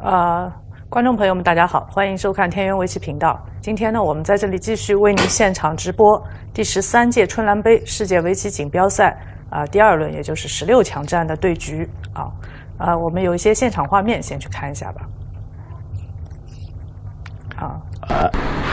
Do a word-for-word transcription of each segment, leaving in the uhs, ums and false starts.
呃，观众朋友们，大家好，欢迎收看天元围棋频道。今天呢，我们在这里继续为您现场直播第十三届春兰杯世界围棋锦标赛啊、呃、第二轮，也就是十六强战的对局啊啊、呃，我们有一些现场画面，先去看一下吧。啊啊，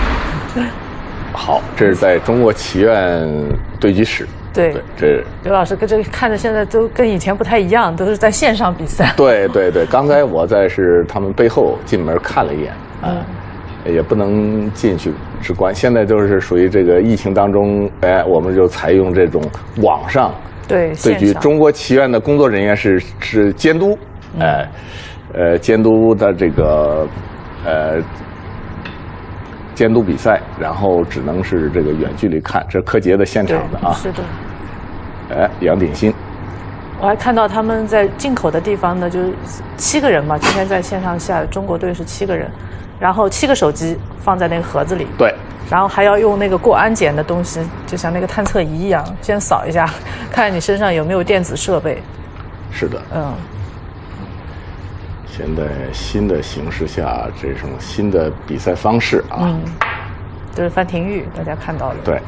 好，这是在中国棋院对局室。 对， 对，这刘老师跟这看着现在都跟以前不太一样，都是在线上比赛。 对对对，刚才我在是他们背后进门看了一眼，嗯，也不能进去直观。现在就是属于这个疫情当中，哎，我们就采用这种网上对对局。中国棋院的工作人员是是监督，哎，嗯、呃，监督的这个呃。监督比赛，然后只能是这个远距离看，这是柯洁的现场的啊。 是的。 哎，杨鼎新。 我还看到他们在进口的地方呢，就是七个人嘛，今天在线上下，中国队是七个人，然后七个手机放在那个盒子里。 对。 然后还要用那个过安检的东西，就像那个探测仪一样，先扫一下，看你身上有没有电子设备。 是的。 嗯。 现在新的形势下，这种新的比赛方式啊， 嗯，就是范廷钰，大家看到了。 对。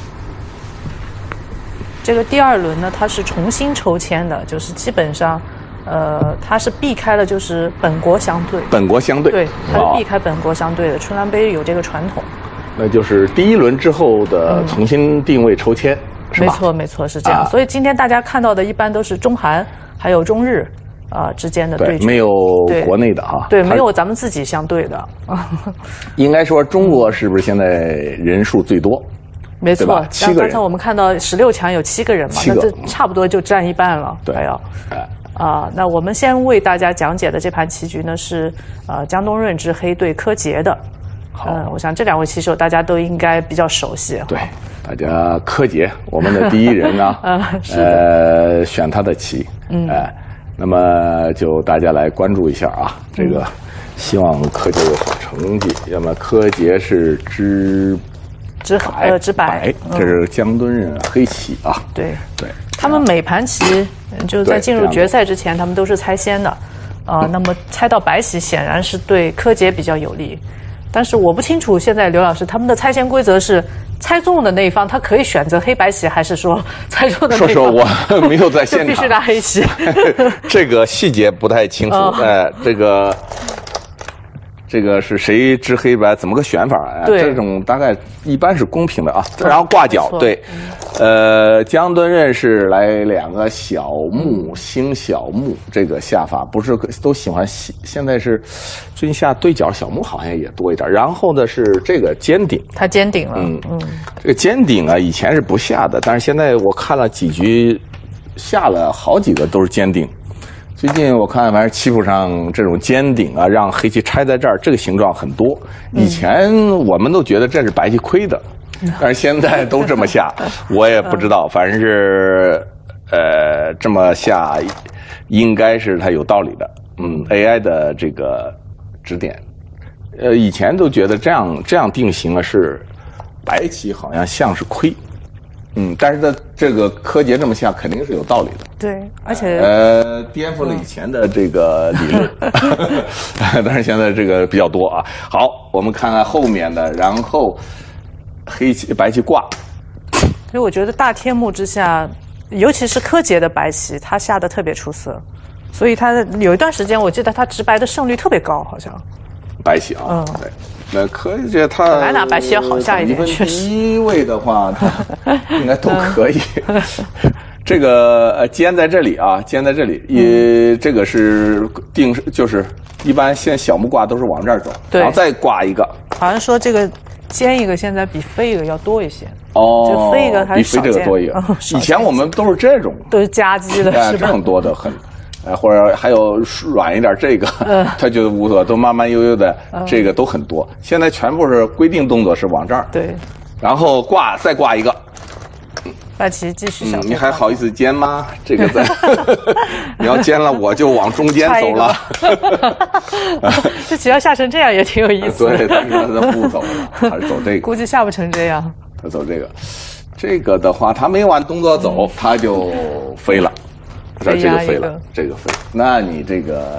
这个第二轮呢，它是重新抽签的，就是基本上，呃，它是避开了就是本国相对。 本国相对。 对，它是避开本国相对的。春兰杯有这个传统。 那就是第一轮之后的重新定位抽签，嗯、是吧？ 没错，没错，是这样。啊、所以今天大家看到的一般都是中韩还有中日。啊、呃，之间的对局没有国内的哈， 对，没有咱们自己相对的。 应该说，中国是不是现在人数最多？ 没错， 七个人。 刚才我们看到十六强有七个人嘛，那这差不多就占一半了。 对， 还要啊、呃，那我们先为大家讲解的这盘棋局呢是呃江东润之黑对柯洁的。嗯、呃，我想这两位棋手大家都应该比较熟悉。 对，大家柯洁，我们的第一人呢， 嗯， 呃，选他的棋，嗯，哎、呃。那么就大家来关注一下啊，这个希望柯洁有好成绩。要么柯洁是知知白，呃，知白， 这是江敦润黑棋啊。 对对， 他们每盘棋就在进入决赛之前，他们都是猜先的，啊、呃，那么猜到白棋显然是对柯洁比较有利。但是我不清楚现在刘老师他们的猜先规则是猜中的那一方他可以选择黑白棋，还是说猜中的那一方？ 说说我没有在现场， 必须拿黑棋。 这个细节不太清楚。哦、哎，这个这个是谁知黑白？怎么个选法？哎，这种大概一般是公平的啊。然后挂角，对，呃，江敦润是来两个小目星小目，这个下法不是都喜欢现在是最近下对角小目好像也多一点。然后呢是这个尖顶， 他尖顶了， 嗯嗯，这个尖顶啊以前是不下的，但是现在我看了几局，下了好几个都是尖顶。最近我看反正棋谱上这种尖顶啊，让黑棋拆在这儿，这个形状很多。以前我们都觉得这是白棋亏的，但是现在都这么下，我也不知道，反正是呃这么下，应该是它有道理的。嗯 ，A I 的这个指点，呃，以前都觉得这样这样定型啊是白棋好像像是亏。嗯，但是这这个柯洁这么下肯定是有道理的。 对，而且呃，颠覆了以前的这个理论，但是现在这个比较多啊。好，我们看看后面的，然后黑棋白棋挂。 所以我觉得大天幕之下，尤其是柯洁的白棋，他下的特别出色，所以他有一段时间我记得他直白的胜率特别高，好像。 白棋啊，嗯，对。那柯洁他本来拿白棋要好下一点，确实。 第一位的话，他应该都可以。这个呃尖在这里啊，尖在这里，也、嗯、这个是定就是一般现在小目挂都是往这儿走，然后再挂一个。 好像说这个尖一个现在比飞一个要多一些。 哦， 就飞一个还是比飞这个多一个。嗯、以前我们都是这种， 都是夹击的， 哎，这种多的很。呃，或者还有软一点，这个，嗯、他就无所谓，都慢慢悠悠的，嗯、这个都很多。现在全部是规定动作是往这儿， 对， 然后挂再挂一个， 白棋继续小、 嗯。你还好意思尖吗？这个在，你要尖了，我就往中间走了。 这棋要下成这样也挺有意思的。 对，但是他不走了，他是走这个。 估计下不成这样。 他走这个，这个的话，他没往动作走，嗯、他就飞了。这这个飞了，这个飞，那你这个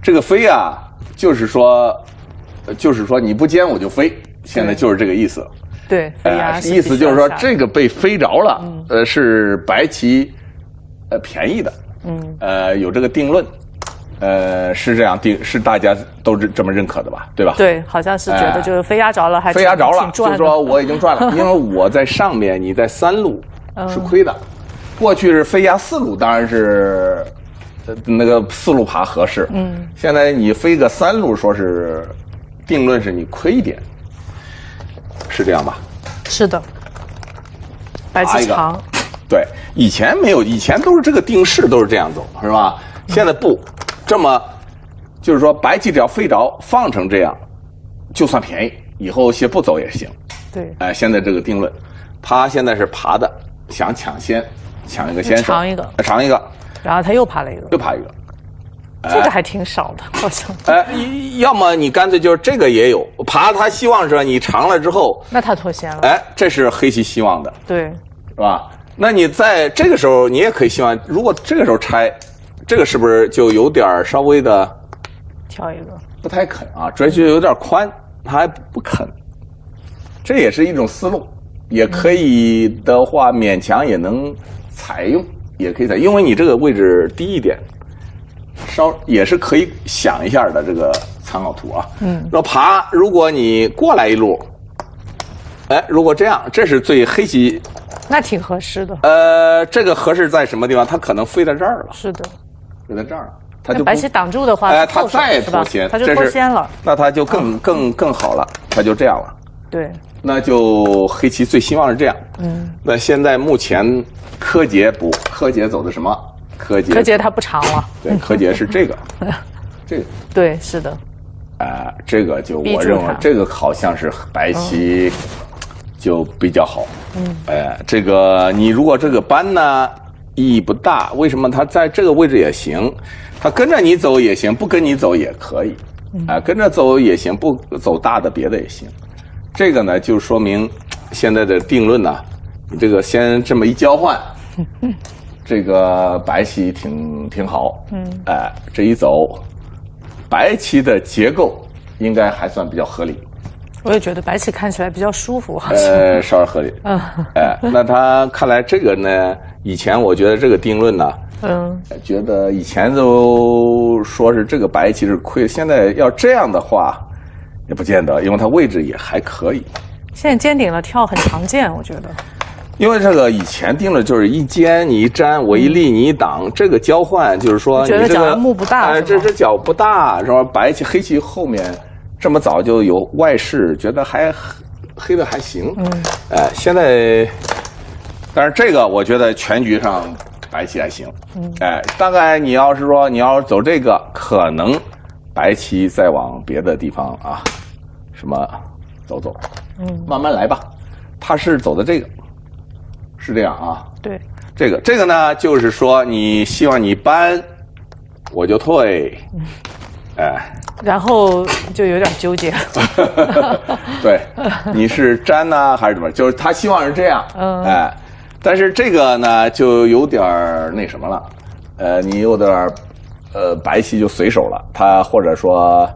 这个飞啊，就是说，就是说你不尖我就飞，现在就是这个意思。 对，飞鸦、呃、 意思就是说这个被飞着了，嗯、呃，是白棋，呃，便宜的，嗯，呃，有这个定论。呃，是这样定，是大家都是这么认可的吧？对吧？ 对，好像是觉得就是飞鸦着了，还飞鸦着了，就是说我已经赚了，因为我在上面，你在三路是亏的。嗯、过去是飞鸦四路，当然是那个四路爬合适。嗯，现在你飞个三路，说是定论是你亏一点，是这样吧？ 是的，白棋长。 对，以前没有，以前都是这个定式都是这样走，是吧？现在不。嗯这么，就是说白棋只要飞着放成这样，就算便宜，以后先不走也行。 对， 哎、呃，现在这个定论，他现在是爬的，想抢先，抢一个先手， 长一个， 长一个， 然后他又爬了一个， 又爬一个， 这个还挺少的，好像。 哎、呃，要么你干脆就是这个也有爬，他希望是你长了之后， 那他脱先了。 哎，这是黑棋希望的， 对， 是吧？那你在这个时候，你也可以希望，如果这个时候拆。这个是不是就有点稍微的挑一个不太肯啊？主要就有点宽，他还不肯。这也是一种思路，也可以的话勉强也能采用，也可以采用，因为你这个位置低一点，稍也是可以想一下的这个参考图啊。嗯，说爬，如果你过来一路，哎，如果这样，这是最黑棋， 那挺合适的。 呃，这个合适在什么地方？它可能飞在这儿了。 是的。 飞在这儿，他就白棋挡住的话， 哎，他再脱先， 他就脱先了， 那他就更、嗯、更更好了，他就这样了。 对， 那就黑棋最希望是这样。嗯，那现在目前柯洁不，柯洁走的什么？柯洁， 柯洁他不长了。 对，柯洁是这个，这个。 对，是的。 啊、呃，这个就我认为这个好像是白棋就比较好。嗯，哎、呃，这个你如果这个搬呢？意义不大，为什么他在这个位置也行？他跟着你走也行，不跟你走也可以，啊、呃，跟着走也行，不走大的别的也行。这个呢，就说明现在的定论呢、啊，你这个先这么一交换，这个白棋挺挺好，嗯，哎、呃，这一走，白棋的结构应该还算比较合理。 我也觉得白棋看起来比较舒服，好像呃，稍微合理。嗯，哎，那他看来这个呢，以前我觉得这个定论呢，嗯，觉得以前都说是这个白棋是亏，现在要这样的话，也不见得，因为它位置也还可以。 现在尖顶了跳很常见，我觉得。 因为这个以前定了就是一尖你一粘，我一立你一挡，嗯、这个交换就是说你这个目不大， 哎，这只角不大，是吧？白棋黑棋后面。这么早就有外势，觉得还黑的还行。嗯，哎，现在，但是这个我觉得全局上白棋还行。嗯，哎，大概你要是说你要走这个，可能白棋再往别的地方啊，什么走走，嗯，慢慢来吧。他是走的这个，是这样啊。 对， 这个这个呢，就是说你希望你搬，我就退。嗯，哎。 然后就有点纠结对，你是粘呢、啊、还是怎么？就是他希望是这样，嗯，哎，但是这个呢就有点那什么了，呃，你有点呃白棋就随手了，他或者说，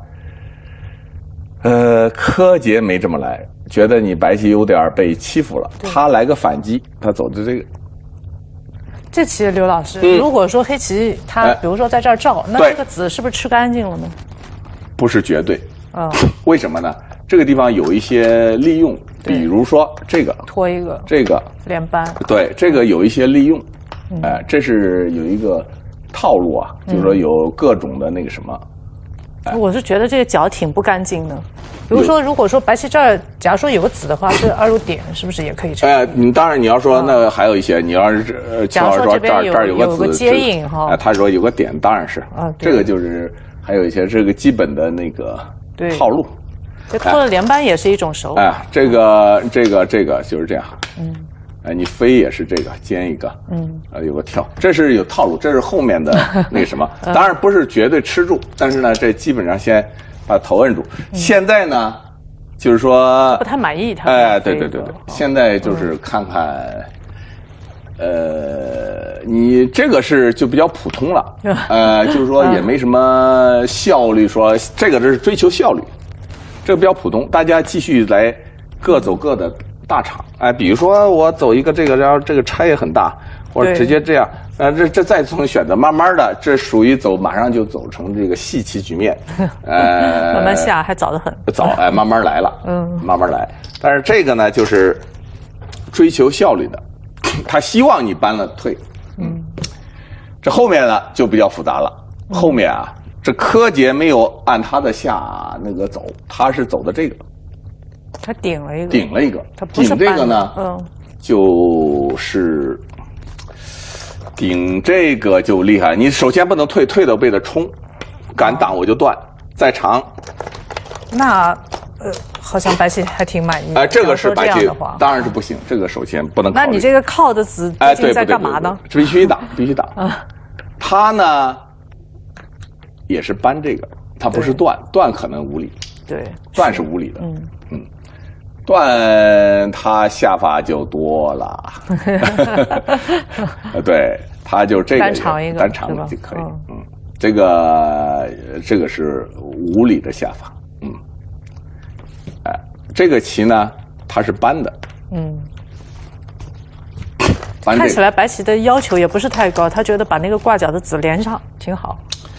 呃，柯洁没这么来，觉得你白棋有点被欺负了，他来个反击，他走的这个。 这棋刘老师，嗯、如果说黑棋他比如说在这儿照，那这个子是不是吃干净了呢？ 不是绝对，嗯，为什么呢？这个地方有一些利用，比如说这个拖一个， 这个连扳， 对，这个有一些利用，哎、嗯呃，这是有一个套路啊，嗯、就是说有各种的那个什么。 哎、我是觉得这个角挺不干净的。比如说，如果说白棋这儿，假如说有个子的话，这二路点是不是也可以？ 哎，你当然你要说那还有一些，你要是呃， 假如说这儿这儿有个子接应哈， 哎，他说有个点，当然是啊，这个就是还有一些这个基本的那个套路。 这拖了连扳也是一种手法。 哎，这个这个这个就是这样。嗯。哎，你飞也是这个尖一个，嗯，啊，有个跳，这是有套路，这是后面的那个什么，当然不是绝对吃住，但是呢，这基本上先把头摁住。嗯、现在呢，就是说不太满意他。 哎，对对对对，现在就是看看， 呃，你这个是就比较普通了，呃，就是说也没什么效率说，说这个是追求效率，这个比较普通，大家继续来各走各的大场，哎、呃，比如说我走一个这个，然后这个差也很大，或者直接这样，呃，这这再从选择，慢慢的，这属于走，马上就走成这个细棋局面，呃， 慢慢下还早得很， 早，哎、呃，慢慢来了， 嗯， 慢慢来，但是这个呢，就是追求效率的。他希望你搬了退，嗯，这后面呢就比较复杂了。嗯、后面啊，这柯洁没有按他的下那个走，他是走的这个， 他顶了一个， 顶了一个， 他不是顶这个呢， 嗯， 就是顶这个就厉害。你首先不能退，退的被他冲，敢挡我就断，再长。 那呃。好像白棋还挺满意。 哎、呃，这个是白棋，当然是嗯、 不行。这个首先不能考虑。 那你这个靠的子究竟在干嘛呢？ 哎、必须挡，必须挡。啊，他呢也是搬这个，他不是断，断可能无理。 对， 断是无理的。 嗯嗯，断他下法就多了。对，他就这个单长一个， 单长就可以。嗯, 嗯，这个这个是无理的下法。嗯。哎，这个棋呢，它是搬的， 嗯， 搬、这个、 看起来白棋的要求也不是太高，他觉得把那个挂角的子连上挺好。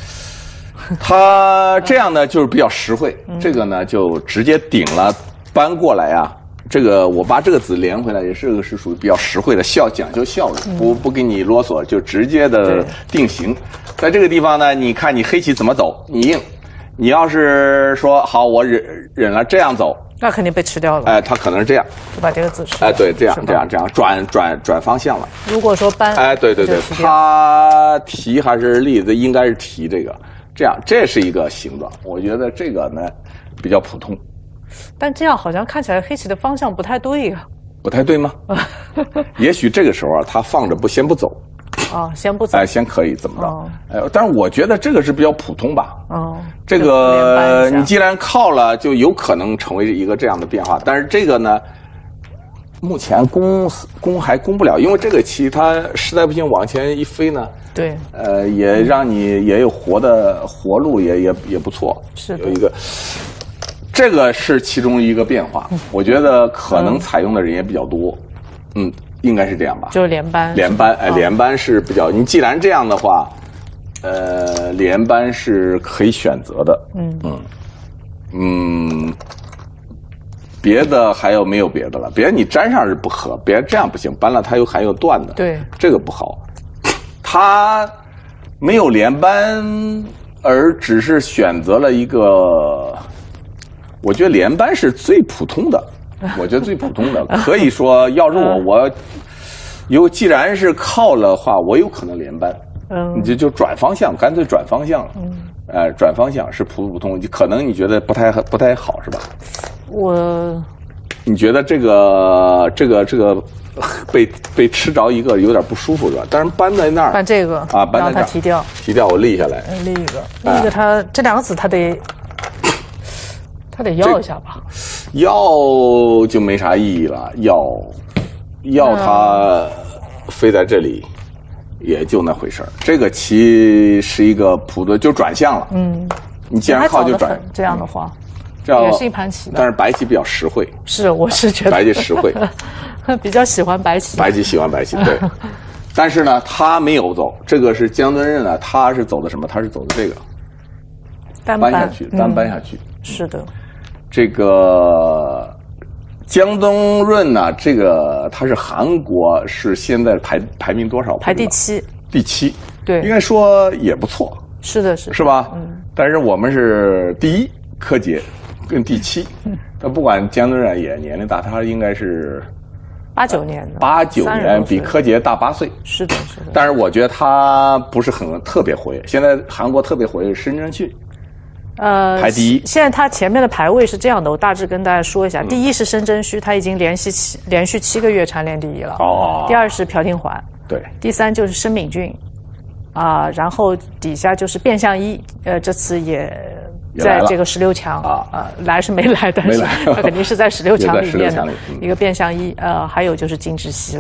他这样呢，就是比较实惠，嗯、这个呢就直接顶了，搬过来啊。这个我把这个子连回来，也是个是属于比较实惠的效，讲究效率，嗯、不不给你啰嗦，就直接的定型。在这个地方呢，你看你黑棋怎么走，你应。你要是说好，我忍忍了这样走， 那肯定被吃掉了。 哎，他可能是这样， 就把这个子吃。 哎，对，这样这样这样转转转方向了。 如果说搬， 哎，对对对，他提还是立的，应该是提这个，这样这是一个形状。我觉得这个呢比较普通， 但这样好像看起来黑棋的方向不太对呀、啊。 不太对吗？也许这个时候啊，他放着不先不走。 啊、哦，先不走， 哎，先可以怎么着？哦、哎，但是我觉得这个是比较普通吧。 哦， 这个你既然靠了，就有可能成为一个这样的变化。但是这个呢，目前攻攻还攻不了，因为这个棋它实在不行往前一飞呢， 对， 呃，也让你也有活的活路也，也也也不错。 是的， 有一个，这个是其中一个变化。嗯、我觉得可能采用的人也比较多。嗯。应该是这样吧， 就是连扳， 连扳，哎，连扳是比较。你既然这样的话，呃，连扳是可以选择的。嗯嗯嗯，别的还有没有别的了？别的你粘上是不合，别人这样不行，搬了它又还有断的， 对， 这个不好。他没有连扳，而只是选择了一个，我觉得连扳是最普通的。我觉得最普通的，可以说，要是我我有既然是靠了话，我有可能连扳，嗯，你就就转方向，干脆转方向了，嗯，哎、呃，转方向是普普通，可能你觉得不太不太好是吧？ 我， 你觉得这个这个这个被被吃着一个有点不舒服是吧？但是搬在那儿， 搬这个啊，搬在那儿， 让它提掉， 提掉我立下来， 立一个，立一个它，它这两个子它得。他得要一下吧， 要就没啥意义了。要要它飞在这里，也就那回事儿。这个棋是一个普的，就转向了。嗯，你既然靠就转， 这样的话， 这样也是一盘棋。 但是白棋比较实惠， 是我是觉得白棋实惠， 比较喜欢白棋。 白棋喜欢白棋，对。但是呢，他没有走，这个是江敦任呢，他是走的什么？他是走的这个单搬下去，单搬下去。 是的。 这个江东润呢，这个他是韩国，是现在排排名多少？ 排第七。 第七， 对， 应该说也不错。 是的，是的， 是吧？ 嗯。 但是我们是第一，柯洁跟第七。嗯。但不管江东润也年龄大，他应该是八九年的。 八九年比柯洁大八岁。 是的，是的。 但是我觉得他不是很特别活跃。现在韩国特别活跃是申真旭。 呃， 排第一。 现在他前面的排位是这样的，我大致跟大家说一下。嗯、第一是申真虚，他已经连续七连续七个月蝉联第一了。哦。第二是朴廷桓。 对。 第三就是申敏俊，啊、呃，然后底下就是卞相一，呃，这次也在这个十六强啊，呃，来是没来，但是他肯定是在十六强里面的一个卞相一，呃，还有就是金智熙了。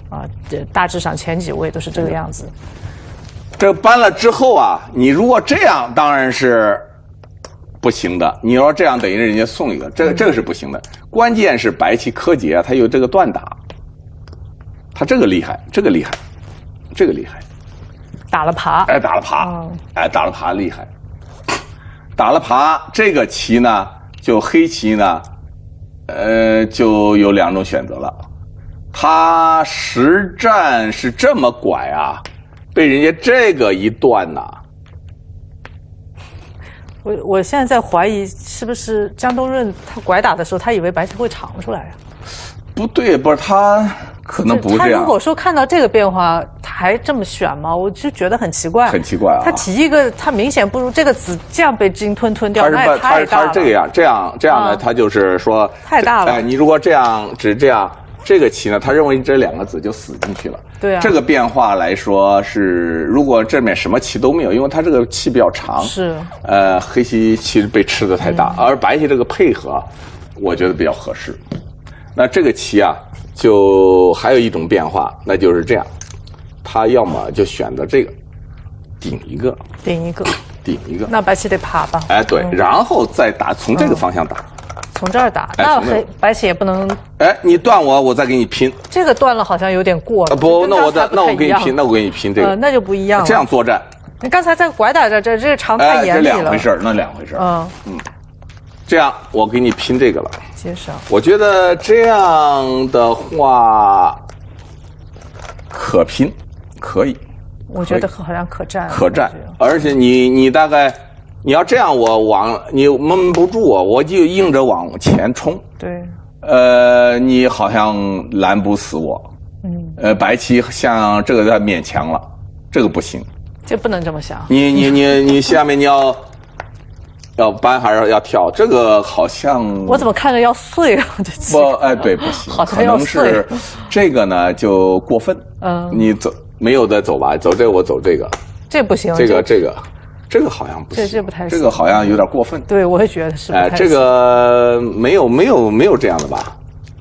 啊，这大致上前几位都是这个样子。 这搬了之后啊，你如果这样当然是不行的。你要这样等于人家送一个，这个这个是不行的。关键是白棋柯洁啊，它有这个断打，它这个厉害，这个厉害，这个厉害。 打了爬， 哎，打了爬，哦、哎，打了爬厉害。打了爬，这个棋呢，就黑棋呢，呃，就有两种选择了。他实战是这么拐啊。被人家这个一断呐、啊， 我我现在在怀疑是不是江东润他拐打的时候，他以为白棋会长出来呀、啊？ 不对，不是他可能不这样。 他如果说看到这个变化，他还这么选吗？我就觉得很奇怪， 很奇怪啊。 他提一个，他明显不如这个子这样被鲸吞吞掉， 他是那也太大了。 他是这个样，这样这样呢，啊、他就是说太大了。 哎，你如果这样只这样。这个棋呢，他认为这两个子就死进去了。 对啊， 这个变化来说是，如果这面什么棋都没有，因为它这个棋比较长， 是， 呃，黑棋其实被吃的太大，嗯、而白棋这个配合，我觉得比较合适。那这个棋啊，就还有一种变化，那就是这样，他要么就选择这个，顶一个， 顶一个， 顶一个， 那白棋得爬吧？ 哎，对，嗯、然后再打，从这个方向打。嗯从这儿打，那黑白棋也不能。 哎，你断我，我再给你拼。 这个断了好像有点过了。 啊、不，那我再那我给你拼，那我给你拼这个， 呃、那就不一样了。 这样作战。 你刚才在拐打这这这个长太严厉了。 哎，这两回事那两回事嗯嗯，这样我给你拼这个了。 接上。 我觉得这样的话可拼，可以。 我觉得好像可战。 可战，而且你你大概。你要这样，我往你闷不住我，我就硬着往前冲。 对， 呃，你好像拦不死我。嗯，呃，白棋像这个在勉强了，这个不行。 这不能这么想。 你你你你下面你要要搬还是要跳？这个好像我怎么看着要碎啊？这棋不，哎，对，不行， 好像要碎。 可能是这个呢就过分。 嗯， 你走没有的走吧，走这个我走这个。 这不行。 这个这个。这个好像不行， 这这不太行， 这个好像有点过分。 对，我也觉得是不太行。 哎，这个没有没有没有这样的吧？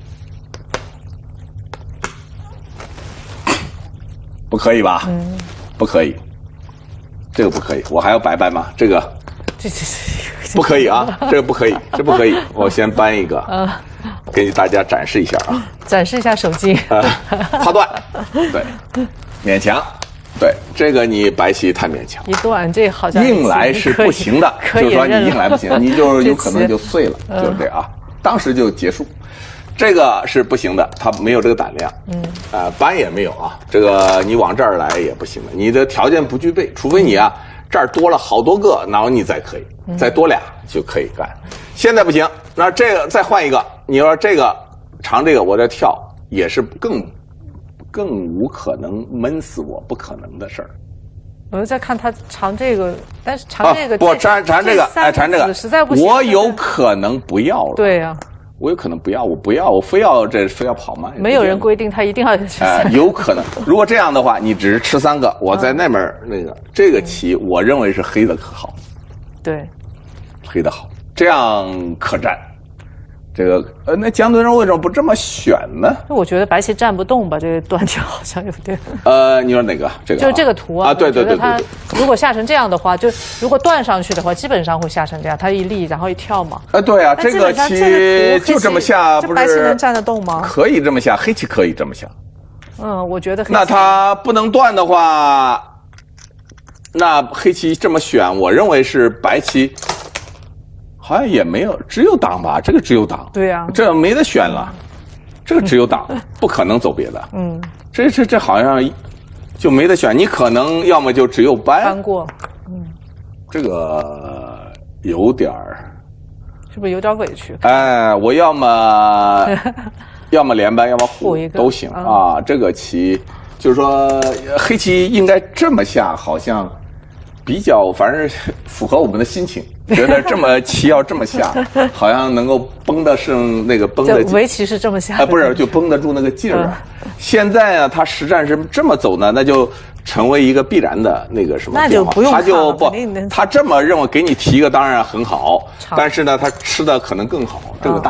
不可以吧？嗯，不可以，这个不可以，我还要白搬吗？这个， 这这这不可以啊，这个不可以，这不可以，我先搬一个，嗯，给大家展示一下啊， 展示一下手机， 呃，花断，对，勉强。对，这个你白棋太勉强， 一断这好像硬来是不行的，就是说你硬来不行，你就有可能就碎了，就是这啊，当时就结束。这个是不行的，他没有这个胆量，嗯，呃，搬也没有啊，这个你往这儿来也不行的，你的条件不具备，除非你啊这儿多了好多个，然后你再可以，再多俩就可以干。现在不行，那这个再换一个，你说这个长这个我这跳也是更。更无可能闷死我，不可能的事儿。 我就在看他尝这个，但是尝这个、 啊、不尝尝这个，哎，尝这个实在不行。 我有可能不要了。 对呀、啊， 我有可能不要，我不要，我非要这非要跑慢。 没有人规定他一定要吃。 哎，有可能。如果这样的话，你只是吃三个，我在那边那个、嗯、这个棋，我认为是黑的可好。 对， 黑的好，这样可战。这个呃，那江东人为什么不这么选呢？ 我觉得白棋站不动吧，这个断掉好像有点。 呃，你说哪个？这个、啊、 就是这个图啊， 啊对对对对对。 如果下成这样的话，就如果断上去的话，基本上会下成这样，它一立然后一跳嘛。 啊，对啊，这个棋就这么下，不是？ 白棋能站得动吗？ 可以这么下，黑棋可以这么下。 嗯，我觉得。 那它不能断的话，那黑棋这么选，我认为是白棋。好像也没有，只有挡吧，这个只有挡。 对呀、啊， 这没得选了，这个只有挡，不可能走别的。嗯，这这这好像就没得选，你可能要么就只有搬。 搬过，嗯， 这个有点儿， 是不是有点委屈？ 哎，我要么要么连搬，要么护都行啊。这个棋就是说，黑棋应该这么下，好像比较，反正符合我们的心情。觉得这么棋要这么下，好像能够绷得上那个绷得。 围棋是这么下， 哎，不是就绷得住那个劲儿、啊。嗯、现在啊，他实战是这么走呢，那就成为一个必然的那个什么变化。 那就不用他就不，他这么认为给你提一个当然很好，但是呢，他吃的可能更好，这个大。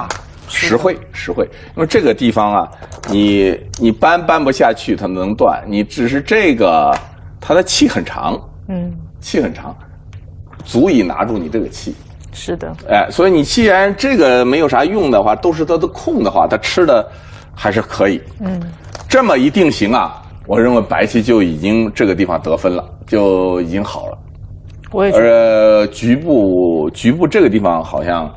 实惠实惠，因为这个地方啊，你你搬搬不下去，它能断，你只是这个它的气很长，嗯，气很长，足以拿住你这个气。 是的， 哎，所以你既然这个没有啥用的话，都是它的空的话，它吃的还是可以。嗯，这么一定型啊，我认为白棋就已经这个地方得分了，就已经好了。 我也觉得。 呃，局部局部这个地方好像，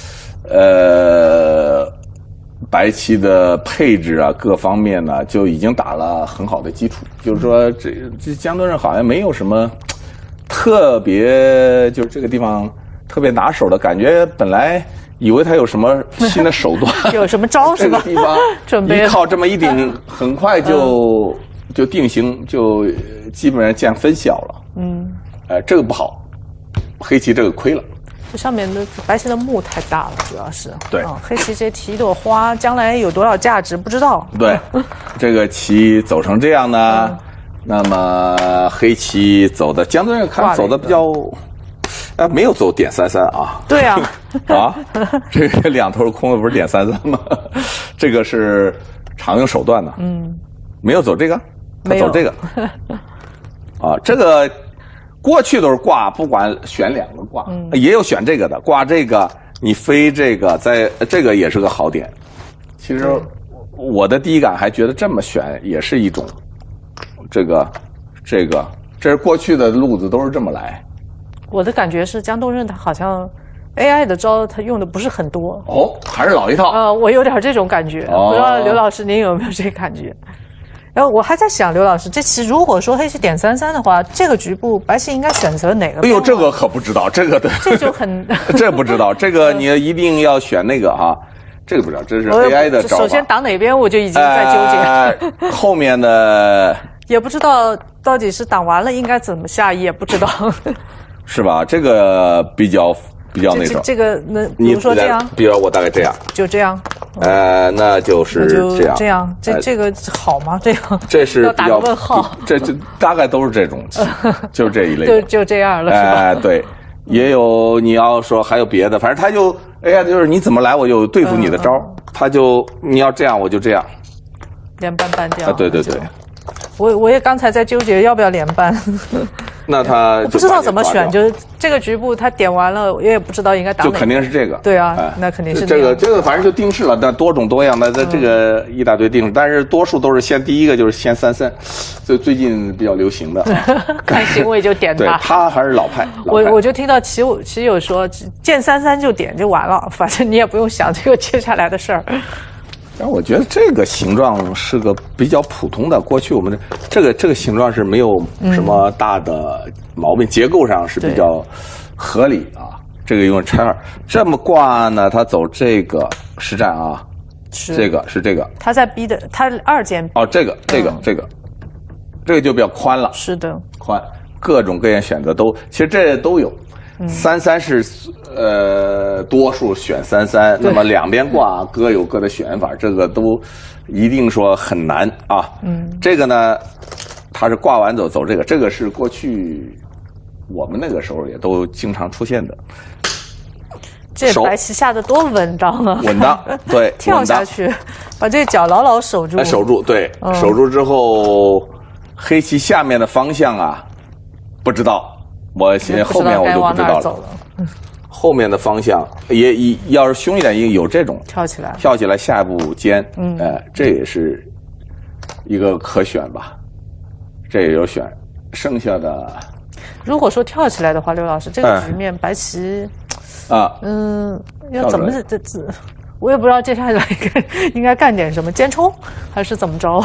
呃，白棋的配置啊，各方面呢就已经打了很好的基础。就是说，这这江东人好像没有什么特别，就是这个地方。特别拿手的感觉，本来以为他有什么新的手段， 有什么招是吧？ 这个地方准备一靠这么一顶，很快就、嗯、就定型，就基本上见分晓了。嗯，哎、呃，这个不好，黑棋这个亏了。 这上面的白棋的目太大了，主要是对、 嗯、黑棋这提一朵花，将来有多少价值不知道。 对，这个棋走成这样呢，嗯、那么黑棋走的，江东人看走的比较。啊，没有走点三三啊！ 对啊， 啊，这个两头空的不是点三三吗？这个是常用手段的。嗯，没有走这个，他走这个。啊，这个过去都是挂，不管选两个挂，嗯、也有选这个的，挂这个，你飞这个，在这个也是个好点。其实我的第一感还觉得这么选也是一种，这个，这个，这是过去的路子都是这么来。 我的感觉是江东任他好像 A I 的招他用的不是很多哦，还是老一套。 呃，我有点这种感觉，哦、不知道刘老师您有没有这个感觉？然后我还在想，刘老师，这棋如果说黑棋点三三的话，这个局部白棋应该选择哪个？ 哎呦，这个可不知道，这个的这就很这不知道，这个你一定要选那个哈，这个不知道，这是 A I 的招法。 首先挡哪边我就已经在纠结， 呃、后面的也不知道到底是挡完了应该怎么下，也不知道。 是吧？这个比较比较那种。 这个那比如说这样， 比如我大概这样， 就这样。 呃，那就是这样。 这样，这这个好吗？这样， 这是要打个问号。 这就大概都是这种，就是这一类。 就就这样了，是吧？ 哎，对，也有你要说还有别的，反正他就哎呀，就是你怎么来我就对付你的招，他就你要这样我就这样， 连扳扳掉。 啊，对对对。 我我也刚才在纠结要不要连扳。 那他我不知道怎么选，就是这个局部他点完了，我也不知道应该打哪个。 就肯定是这个。 对啊，哎、那肯定是这个这个，反正就定式了，但多种多样的，这这个一大堆定式，嗯、但是多数都是先第一个就是先三三，就最近比较流行的。 看行为就点他。 对，他还是老派。老派我我就听到棋友棋友说，见三三就点就完了，反正你也不用想这个接下来的事儿。 但我觉得这个形状是个比较普通的，过去我们的这个这个形状是没有什么大的毛病，嗯、结构上是比较合理啊。这个用拆二这么挂呢，它走这个实战啊，是这个是这个， 他在逼的，他二键哦，这个这个、嗯、这个这个就比较宽了， 是的， 宽，各种各样选择都，其实这都有。嗯、三三是呃多数选三三，那么两边挂各有各的选法，这个都一定说很难啊。嗯，这个呢，它是挂完走走这个，这个是过去我们那个时候也都经常出现的。 这白棋下的多稳当啊！ 稳当，对， 跳下去，把这个脚牢牢守住。 守住，对，嗯、守住之后，黑棋下面的方向啊，不知道。我现在后面我就不知道了。后面的方向也也要是凶一点，也有这种跳起来， 跳起来下一步尖，嗯，哎、呃，这也是一个可选吧。这也有选，剩下的。 如果说跳起来的话，刘老师，这个局面、哎、白棋啊， 嗯，要怎么这这，我也不知道接下来应该干点什么，尖冲还是怎么着？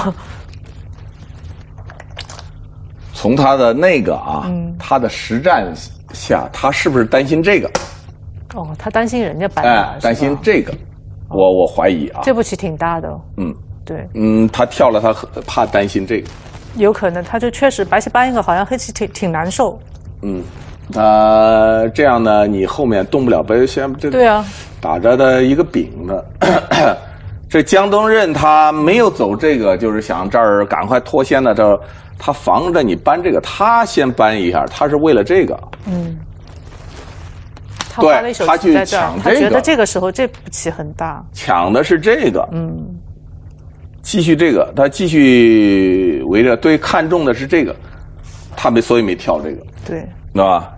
从他的那个啊，嗯、他的实战下，他是不是担心这个？ 哦，他担心人家白哎，担心这个，我我怀疑啊。 这步棋挺大的。 嗯， 对。 嗯，他跳了，他怕担心这个。 有可能，他就确实白棋搬一个，好像黑棋挺挺难受。 嗯，呃，这样呢，你后面动不了，白先这对啊， 打着的一个饼呢。这江东任他没有走这个，就是想这儿赶快脱先的这儿。他防着你搬这个，他先搬一下，他是为了这个。嗯。 他花了一手棋在这儿， 他觉得这个时候这步棋很大， 抢的是这个， 嗯， 继续这个，他继续围着，对，看中的是这个，他没所以没跳这个， 对， 知道吧？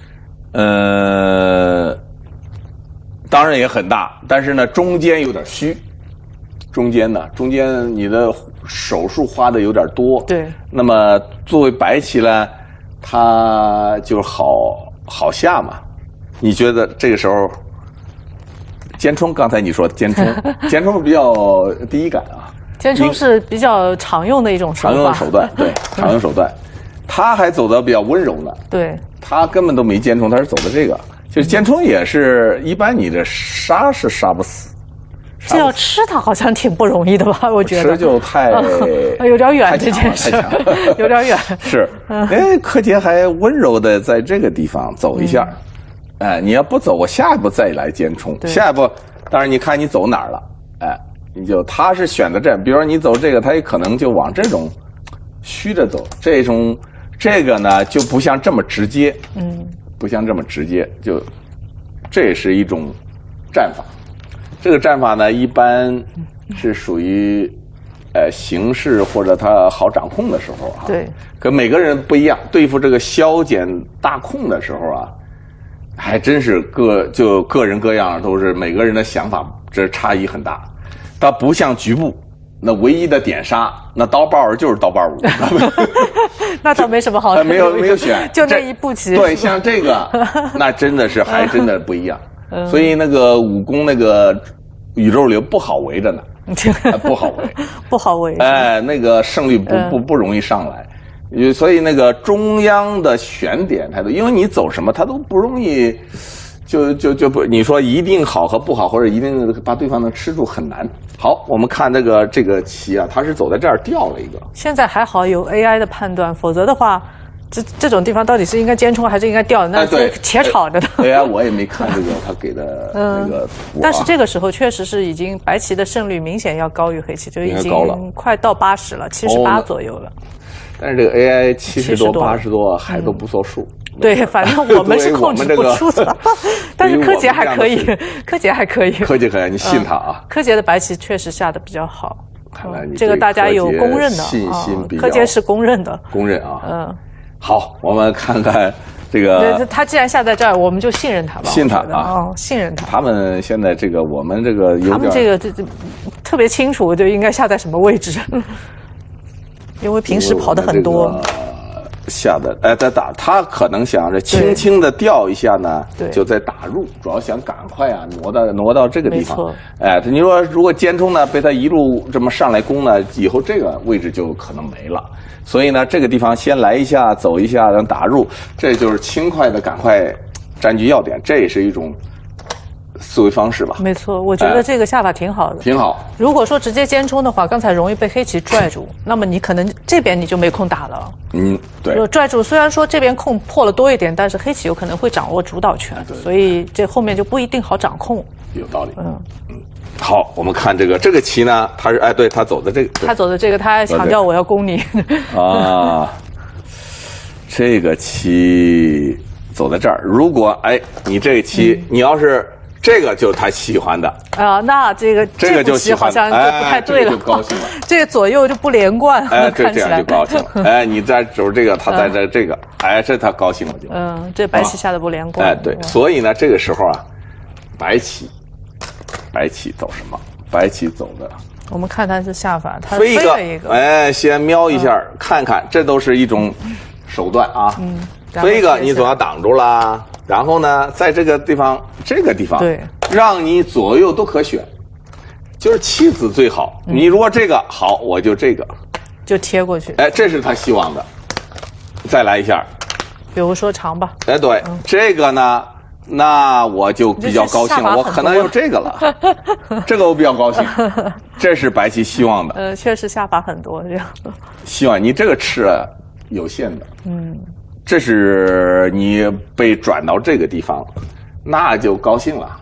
呃，当然也很大，但是呢，中间有点虚，中间呢，中间你的手数花的有点多， 对， 那么作为白棋呢，它就好好下嘛。你觉得这个时候，尖冲？刚才你说尖冲，尖冲比较第一感啊。 尖冲是比较常用的一种手法， 常用的手段，对，常用手段。他还走的比较温柔呢， 对， 他根本都没尖冲，他是走的这个。就是尖冲也是一般，你这杀是杀不死。 这要吃它好像挺不容易的吧？我觉得吃就太有点远，这件事有点远。 是，哎，柯洁还温柔的在这个地方走一下，嗯、哎，你要不走，我下一步再来尖冲。下一步，当然你看你走哪儿了，哎，你就他是选的这，比如说你走这个，他也可能就往这种虚着走，这种这个呢就不像这么直接，嗯，不像这么直接，就这也是一种战法。这个战法呢，一般是属于，呃，形势或者他好掌控的时候啊。 对。 可每个人不一样，对付这个消减大控的时候啊，还真是各就各人各样，都是每个人的想法这差异很大。它不像局部，那唯一的点杀，那刀把儿就是刀把五。 那倒没什么好选， 没有没有选， 就那一步棋。 对，像这个，那真的是还真的不一样。所以那个武功那个宇宙流不好围着呢，不好围， 不好围。 哎，那个胜率不不不容易上来，所以那个中央的选点态度，因为你走什么，它都不容易，就就就不，你说一定好和不好，或者一定把对方能吃住很难。好，我们看这个这个棋啊，它是走在这儿掉了一个。 现在还好有 A I 的判断，否则的话。这这种地方到底是应该尖冲还是应该掉的？那是且吵着的。 对啊，我也没看这个他给的那个图、啊。 但是这个时候确实是已经白棋的胜率明显要高于黑棋，就已经快到八十了，七十八左右了。 但是这个 A I 七十多、八十多还都不算数。 嗯、对，反正我们是控制不住的。但是柯洁还可以，柯洁还可以。 柯洁可以，你信他啊？ 嗯、柯洁的白棋确实下的比较好。 看来你这个大家有公认的， 信心比较。 柯洁是公认的， 公认啊。 嗯。 好，我们看看这个。 他既然下在这儿，我们就信任他吧。 信他啊， 哦，信任他。 他们现在这个，我们这个有点， 他们这个这这特别清楚，就应该下在什么位置，因为平时跑的很多。 下的哎，在打，他可能想着轻轻的掉一下呢，就在打入，主要想赶快啊，挪到挪到这个地方。哎，你说如果尖冲呢，被他一路这么上来攻呢，以后这个位置就可能没了。所以呢，这个地方先来一下，走一下，让打入，这就是轻快的赶快占据要点，这也是一种思维方式吧。 没错，我觉得这个下法挺好的， 挺好。 如果说直接尖冲的话，刚才容易被黑棋拽住，那么你可能这边你就没空打了。 嗯，对。 拽住，虽然说这边空破了多一点，但是黑棋有可能会掌握主导权，所以这后面就不一定好掌控。 有道理。嗯嗯。好，我们看这个这个棋呢，他是哎，对他走的这个， 他走的这个，他还强调我要攻你啊。这个棋走在这儿，如果哎你这个棋、嗯、你要是这个就是他喜欢的啊，那这个这个就喜欢， 好像就不太对了， 哎、这个就高兴了， 这个左右就不连贯， 哎，对，这样就高兴了。哎，你在走这个，他在这这个，哎，这他高兴了就。 嗯，这白棋下的不连贯。 哎，对，所以呢，这个时候啊，白棋。白棋走什么？白棋走的， 我们看他是下法，他飞了一个， 哎，先瞄一下，嗯、看看，这都是一种手段啊。嗯，飞一个，你总要挡住啦。然后呢，在这个地方，这个地方， 对， 让你左右都可选，就是棋子最好。嗯、你如果这个好，我就这个， 就贴过去。 哎，这是他希望的。再来一下， 比如说长吧。 哎，对，嗯、这个呢。那我就比较高兴了，我可能用这个了，这个我比较高兴，这是白棋希望的。 呃，确实下法很多这样。希望你这个吃有限的，嗯，这是你被转到这个地方，那就高兴了。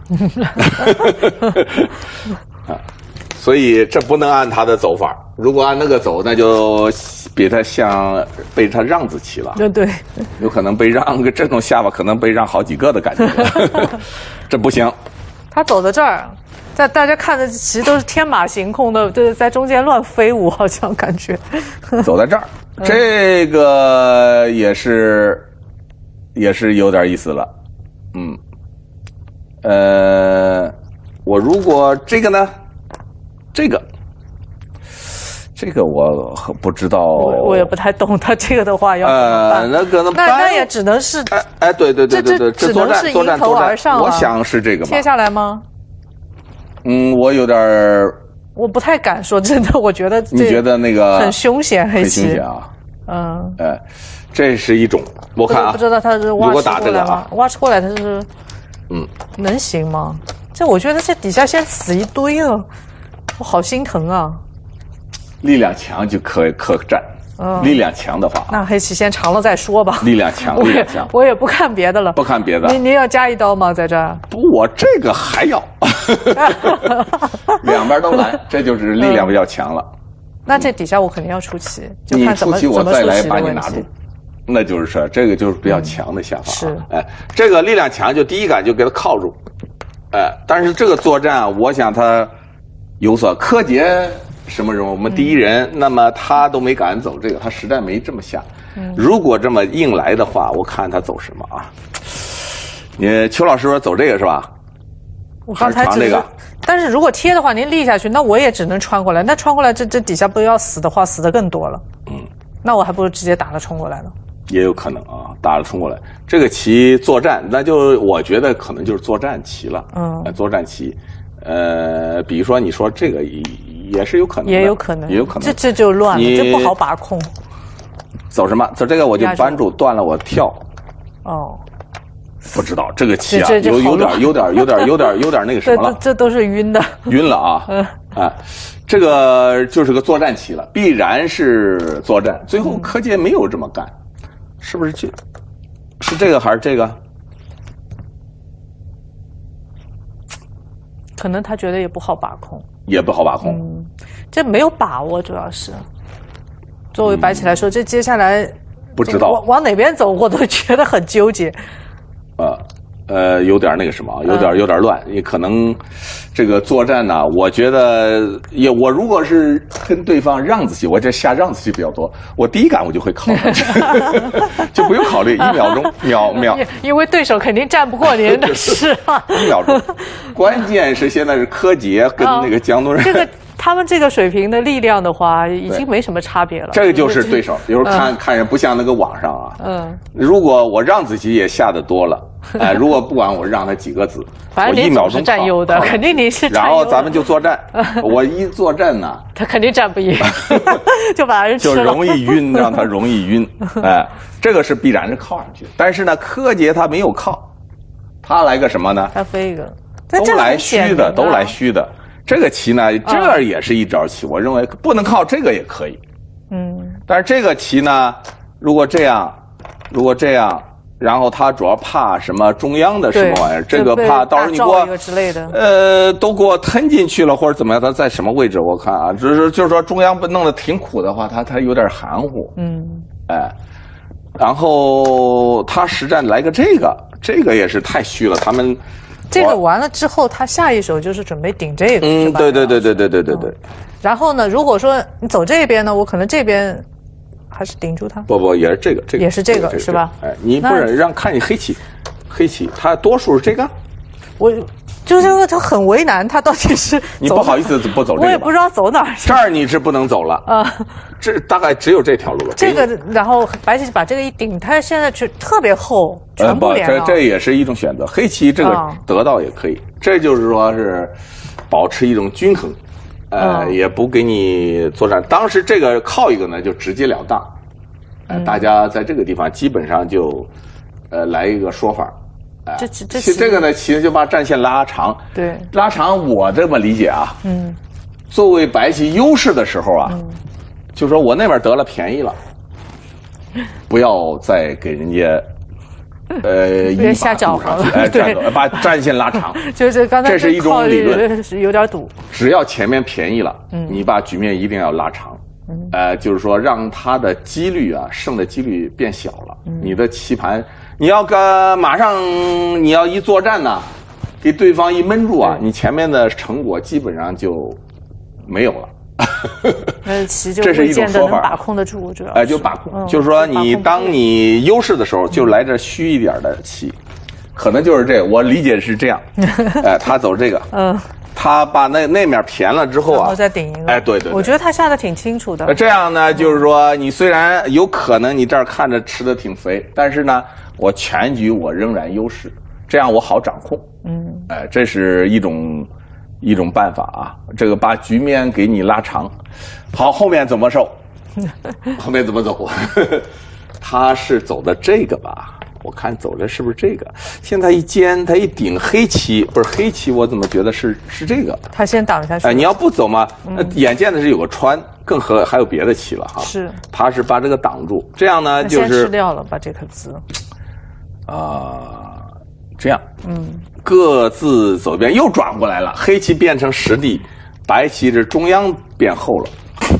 所以这不能按他的走法，如果按那个走，那就比他像被他让子棋了。 对对， 有可能被让个这种下巴，可能被让好几个的感觉，这不行。 他走到这儿，在大家看的其实都是天马行空的，就是在中间乱飞舞，好像感觉。 走在这儿，这个也是也是有点意思了。嗯，呃，我如果这个呢，这个。这个我不知道， 我我也不太懂。他这个的话要怎么办？ 呃，那可能那那也只能是， 哎哎，对对对对对， 这只能是迎头而上了。 我想是这个吧。 贴下来吗？ 嗯，我有点儿， 我不太敢说真的，我觉得你觉得那个很凶险， 很凶险啊。 嗯， 哎，这是一种，我看啊， 不知道他是挖吃过来吗？挖吃过来他是， 嗯， 能行吗？这我觉得这底下先死一堆啊，我好心疼啊。 力量强就可可战，嗯、力量强的话， 那黑棋先尝了再说吧。 力量强，力量强， 我也不看别的了， 不看别的。 您您要加一刀吗？在这儿？ 不，我这个还要，两边都来，这就是力量比较强了。 嗯、那这底下我肯定要出棋，就你看怎么出棋，我再来把你拿拿住。那就是说，这个就是比较强的下法、啊嗯。是， 哎，这个力量强，就第一感就给他靠住，哎，但是这个作战，我想他有所柯洁。什么人？我们第一人，嗯、那么他都没敢走这个，他实在没这么下。嗯、如果这么硬来的话，我看他走什么啊？你邱老师说走这个是吧？ 我刚才这个， 但是如果贴的话，您立下去，那我也只能穿过来。那穿过来，这这底下不要死的话，死的更多了。嗯，那我还不如直接打了冲过来了。 也有可能啊，打了冲过来，这个棋作战，那就我觉得可能就是作战棋了。嗯，作战棋，呃，比如说你说这个。也是有可能， 也有可能， 也有可能， 这这就乱了，这不好把控。 走什么？走这个我就扳住，断了我跳。 哦， 不知道这个棋啊，有有点有点有点有点有点那个什么了。 这这都是晕的， 晕了啊！嗯啊，这个就是个作战棋了，必然是作战。最后柯洁没有这么干，是不是这？是这个还是这个？ 可能他觉得也不好把控。 也不好把控， 嗯，这没有把握，主要是作为白棋来说，嗯、这接下来不知道往往哪边走，我都觉得很纠结。 呃呃，有点那个什么，有点有点乱，也可能这个作战呢，我觉得也我如果是跟对方让子棋，我这下让子棋比较多，我第一感我就会考虑，就不用考虑，一秒钟秒秒， 因为对手肯定战不过您的是啊， 一秒钟。关键是现在是柯洁跟那个姜东人、 哦，这个他们这个水平的力量的话，已经没什么差别了。 这个就是对手，有时候看、嗯、看人不像那个网上啊，嗯，如果我让子棋也下的多了，哎、呃，如果不管我让他几个子， 反正我一秒钟占优的，肯定你是占优的。 然后咱们就作战，我一作战呢， 他肯定战不赢，就把人吃了， 就容易晕，让他容易晕，哎，这个是必然是靠上去。但是呢，柯洁他没有靠，他来个什么呢？ 他飞一个。 都来虚的，都来虚的。这个棋呢，这也是一招棋，我认为不能靠这个也可以。嗯。但是这个棋呢，如果这样，如果这样，然后他主要怕什么中央的什么玩意儿？这个怕到时候你给我呃都给我吞进去了或者怎么样？他在什么位置？我看啊，就是就是说中央不弄得挺苦的话，他他有点含糊。嗯。哎，然后他实战来个这个，这个也是太虚了，他们。 这个完了之后，他下一手就是准备顶这个， 嗯， 是吧？ 对对对对对对对对。嗯、 然后呢，如果说你走这边呢，我可能这边还是顶住他。 不不，也是这个，这个也是这个， 这个是吧？ 哎，你不是让看你黑棋，黑棋，他多数是这个。 我就是因为他很为难，他到底是你不好意思不走这个， 我也不知道走哪儿。 这儿你是不能走了啊，这大概只有这条路了。 这个，然后白棋把这个一顶，他现在去特别厚，全部连了。 呃、不，这这也是一种选择。黑棋这个得到也可以，嗯、这就是说是保持一种均衡，呃，嗯、也不给你作战。当时这个靠一个呢，就直截了当，呃，嗯、大家在这个地方基本上就，呃，来一个说法。哎， 这这其实这个呢，其实就把战线拉长。 对， 拉长，我这么理解啊。嗯，作为白棋优势的时候啊，嗯、就说我那边得了便宜了，不要再给人家，呃，一下脚上去，哎，对，把战线拉长。 就是刚才这是一种理论， 是有点堵。 只要前面便宜了，嗯，你把局面一定要拉长。 嗯、呃，就是说让他的几率啊胜的几率变小了。嗯、你的棋盘，你要个马上你要一作战呢，给对方一闷住啊，你前面的成果基本上就没有了。 那棋就不见得能把控得住，主要哎，就把控，嗯、就是说你当你优势的时候，就来这虚一点的棋，可能就是这个，我理解是这样。哎，他走这个，嗯，他把那那面偏了之后啊， 然后再顶一个。 哎，对 对, 对， 我觉得他下的挺清楚的。 这样呢，就是说你虽然有可能你这儿看着吃的挺肥，但是呢，我全局我仍然优势，这样我好掌控。嗯，哎，这是一种。一种办法啊，这个把局面给你拉长。好，后面怎么走？后面怎么走？他是走的这个吧？我看走的是不是这个？现在一尖，他一顶黑棋，不是黑棋，我怎么觉得是是这个？ 他先挡下去。 哎，你要不走嘛，嗯、眼见的是有个穿，更何还有别的棋了哈。 是， 他是把这个挡住，这样呢就是先吃掉了，把这颗子。 啊、呃，这样，嗯。各自走一边，又转过来了。黑棋变成实地，白棋这中央变厚了，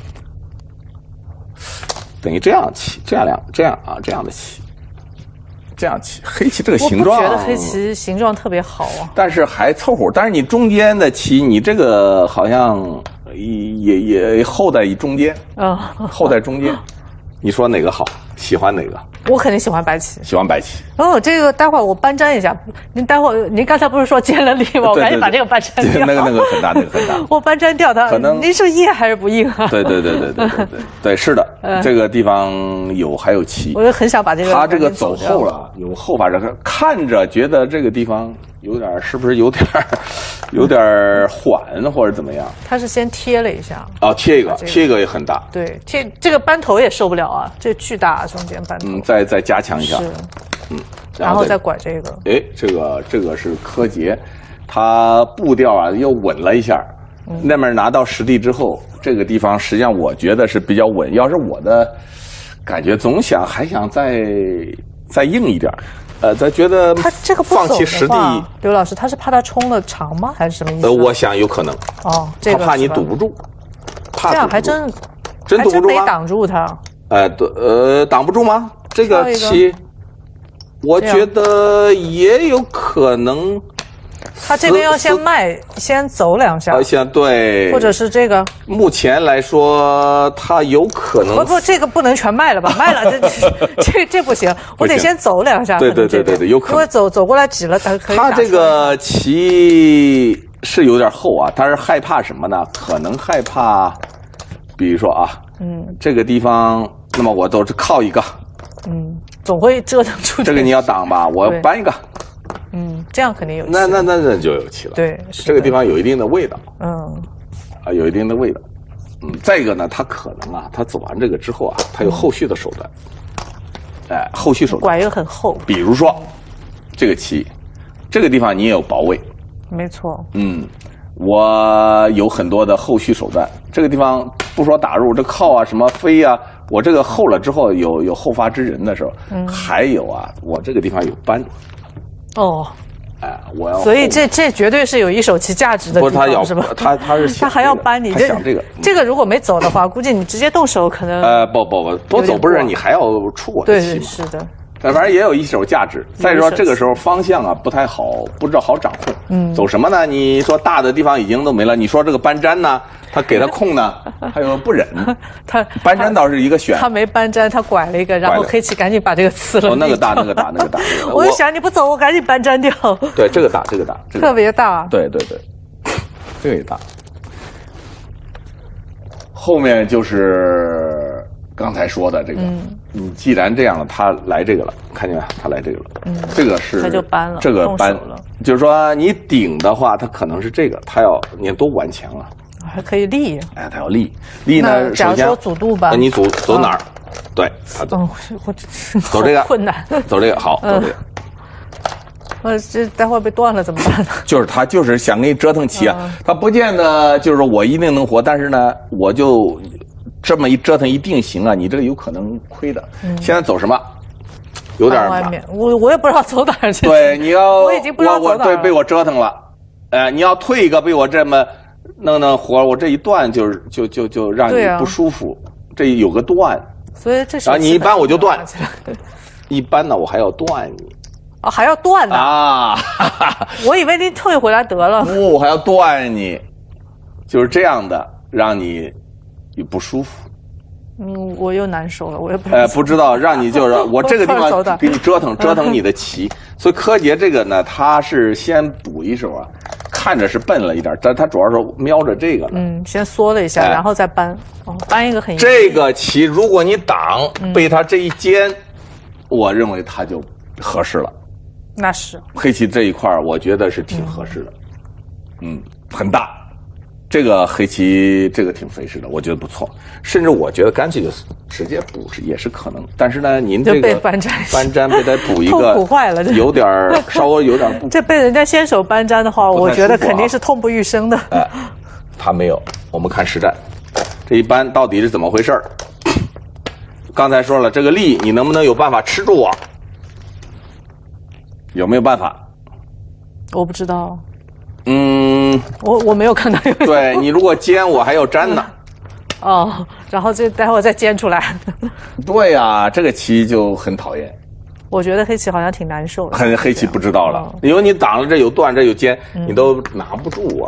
等于这样棋，这样两这样啊，这样的棋，这样棋。黑棋这个形状， 我不觉得黑棋形状特别好啊， 但是还凑合。但是你中间的棋，你这个好像也也也厚在中间，嗯，厚在中间。你说哪个好？喜欢哪个？ 我肯定喜欢白棋， 喜欢白棋。 哦，这个待会儿我搬粘一下。您待会儿，您刚才不是说尖了力吗？我赶紧把这个搬粘掉。 那个那个很大，那个很大。 我搬粘掉它， 可能您是硬还是不硬啊？ 对对对对对对对对，是的，嗯、这个地方有还有棋。 我就很想把这个。 他这个走后了，有后发展，看着觉得这个地方有点是不是有点有点缓或者怎么样？ 他是先贴了一下。 哦，贴一个，这个、贴一个也很大。 对，贴这个扳头也受不了啊，这巨大中间扳头。 嗯，再再加强一下。 是。 嗯， 然后再拐这个。 哎，这个这个是柯洁，他步调啊又稳了一下。嗯、那面拿到实地之后，这个地方实际上我觉得是比较稳。要是我的感觉，总想还想再再硬一点。呃，咱觉得他这个放弃实地， 刘老师，他是怕他冲了长吗？还是什么意思？ 呃，我想有可能。 哦，这个他怕你堵不住，怕这样还真真堵不住吗？没挡住他。 呃，对，呃，挡不住吗？这个棋，我觉得也有可能。 他这边要先迈，先走两下。 呃，先对， 或者是这个。 目前来说，他有可能。 不不，这个不能全卖了吧？卖了这这这不行，我得先走两下。 对对对对对，有可能。 如果走走过来挤了，他可以。 他这个棋是有点厚啊，他是害怕什么呢？可能害怕，比如说啊，嗯，这个地方，那么我都是靠一个， 嗯，总会折腾出。 这个你要挡吧，我搬一个。 嗯，这样肯定有棋。 那那那那就有棋了。 对， 这个地方有一定的味道。 嗯， 啊，有一定的味道。嗯，再一个呢，他可能啊，他走完这个之后啊，他有后续的手段。哎，后续手段。 拐一个很厚。 比如说，这个棋，这个地方你也有保卫。 没错。 嗯，我有很多的后续手段。这个地方不说打入，这靠啊，什么飞啊，我这个厚了之后有有后发制人的时候，嗯，还有啊，我这个地方有扳。 哦， 哎，我要， 所以这这绝对是有一手棋价值的地方，是吧？ 他他是他还要扳你， 这想这个这个如果没走的话，估计你直接动手可能呃不不不不走不是你还要出我的棋嘛？ 对，是的。 反正也有一手价值。再说这个时候方向啊不太好，不知道好掌控。嗯，走什么呢？你说大的地方已经都没了，你说这个搬粘呢？他给他空呢，他又不忍。 他搬粘倒是一个选。 他没搬粘，他拐了一个，然后黑棋赶紧把这个呲了。 哦，那个大，那个大，那个大。 我就想你不走，我赶紧搬粘掉。 对，这个大，这个大，这个特别大。 对对对，这个也大。后面就是刚才说的这个，你既然这样了，他来这个了，看见没？他来这个了，嗯，这个是他就搬了， 这个搬了，就是说你顶的话，他可能是这个，他要你多顽强啊， 还可以立， 哎，他要立，立呢， 假如说阻度吧， 那你阻走哪儿？对，他走，走这个困难， 走这个好，走这个。 呃，这待会儿被断了怎么办呢？ 就是他就是想给你折腾棋啊，嗯、他不见得就是说我一定能活，但是呢，我就这么一折腾一定行啊，你这个有可能亏的。嗯、现在走什么？有点外面，我我也不知道走哪儿去。 对，你要我已经不知道走哪儿了。 对，被我折腾了。呃，你要退一个，被我这么弄弄活，我这一断就是就就就让你不舒服。 这有个断， 所以这是。 然后你一般我就断，一般呢我还要断你。 哦，还要断呢啊！ 我以为你退回来得了。 不，我还要断你，就是这样的，让你不舒服。 嗯，我又难受了，我也不呃不知道，让你就是我这个地方给你折腾折腾你的棋。所以柯洁这个呢，他是先补一手啊，看着是笨了一点，但他主要是瞄着这个呢。 嗯，先缩了一下，哎、然后再搬。哦，搬一个很这个棋，如果你挡被他这一尖，嗯、我认为他就合适了。 那是黑棋这一块我觉得是挺合适的，嗯，嗯很大。这个黑棋这个挺费事的，我觉得不错。甚至我觉得干脆就直接补也是可能。但是呢，您这个搬粘搬粘被他补一个， 痛苦坏了， 有点稍微有点不。 这被人家先手搬粘的话，我觉得肯定是痛不欲生的。 哎，他没有。我们看实战，这一搬到底是怎么回事？刚才说了，这个力你能不能有办法吃住我？有没有办法？ 我不知道。 嗯， 我我没有看到有。 对你如果煎，我还要粘呢。 哦，然后这待会儿再煎出来。 对呀、啊，这个棋就很讨厌。 我觉得黑棋好像挺难受的。 很黑棋不知道了，哦、因为你挡了这有断，这有尖，嗯、你都拿不住我。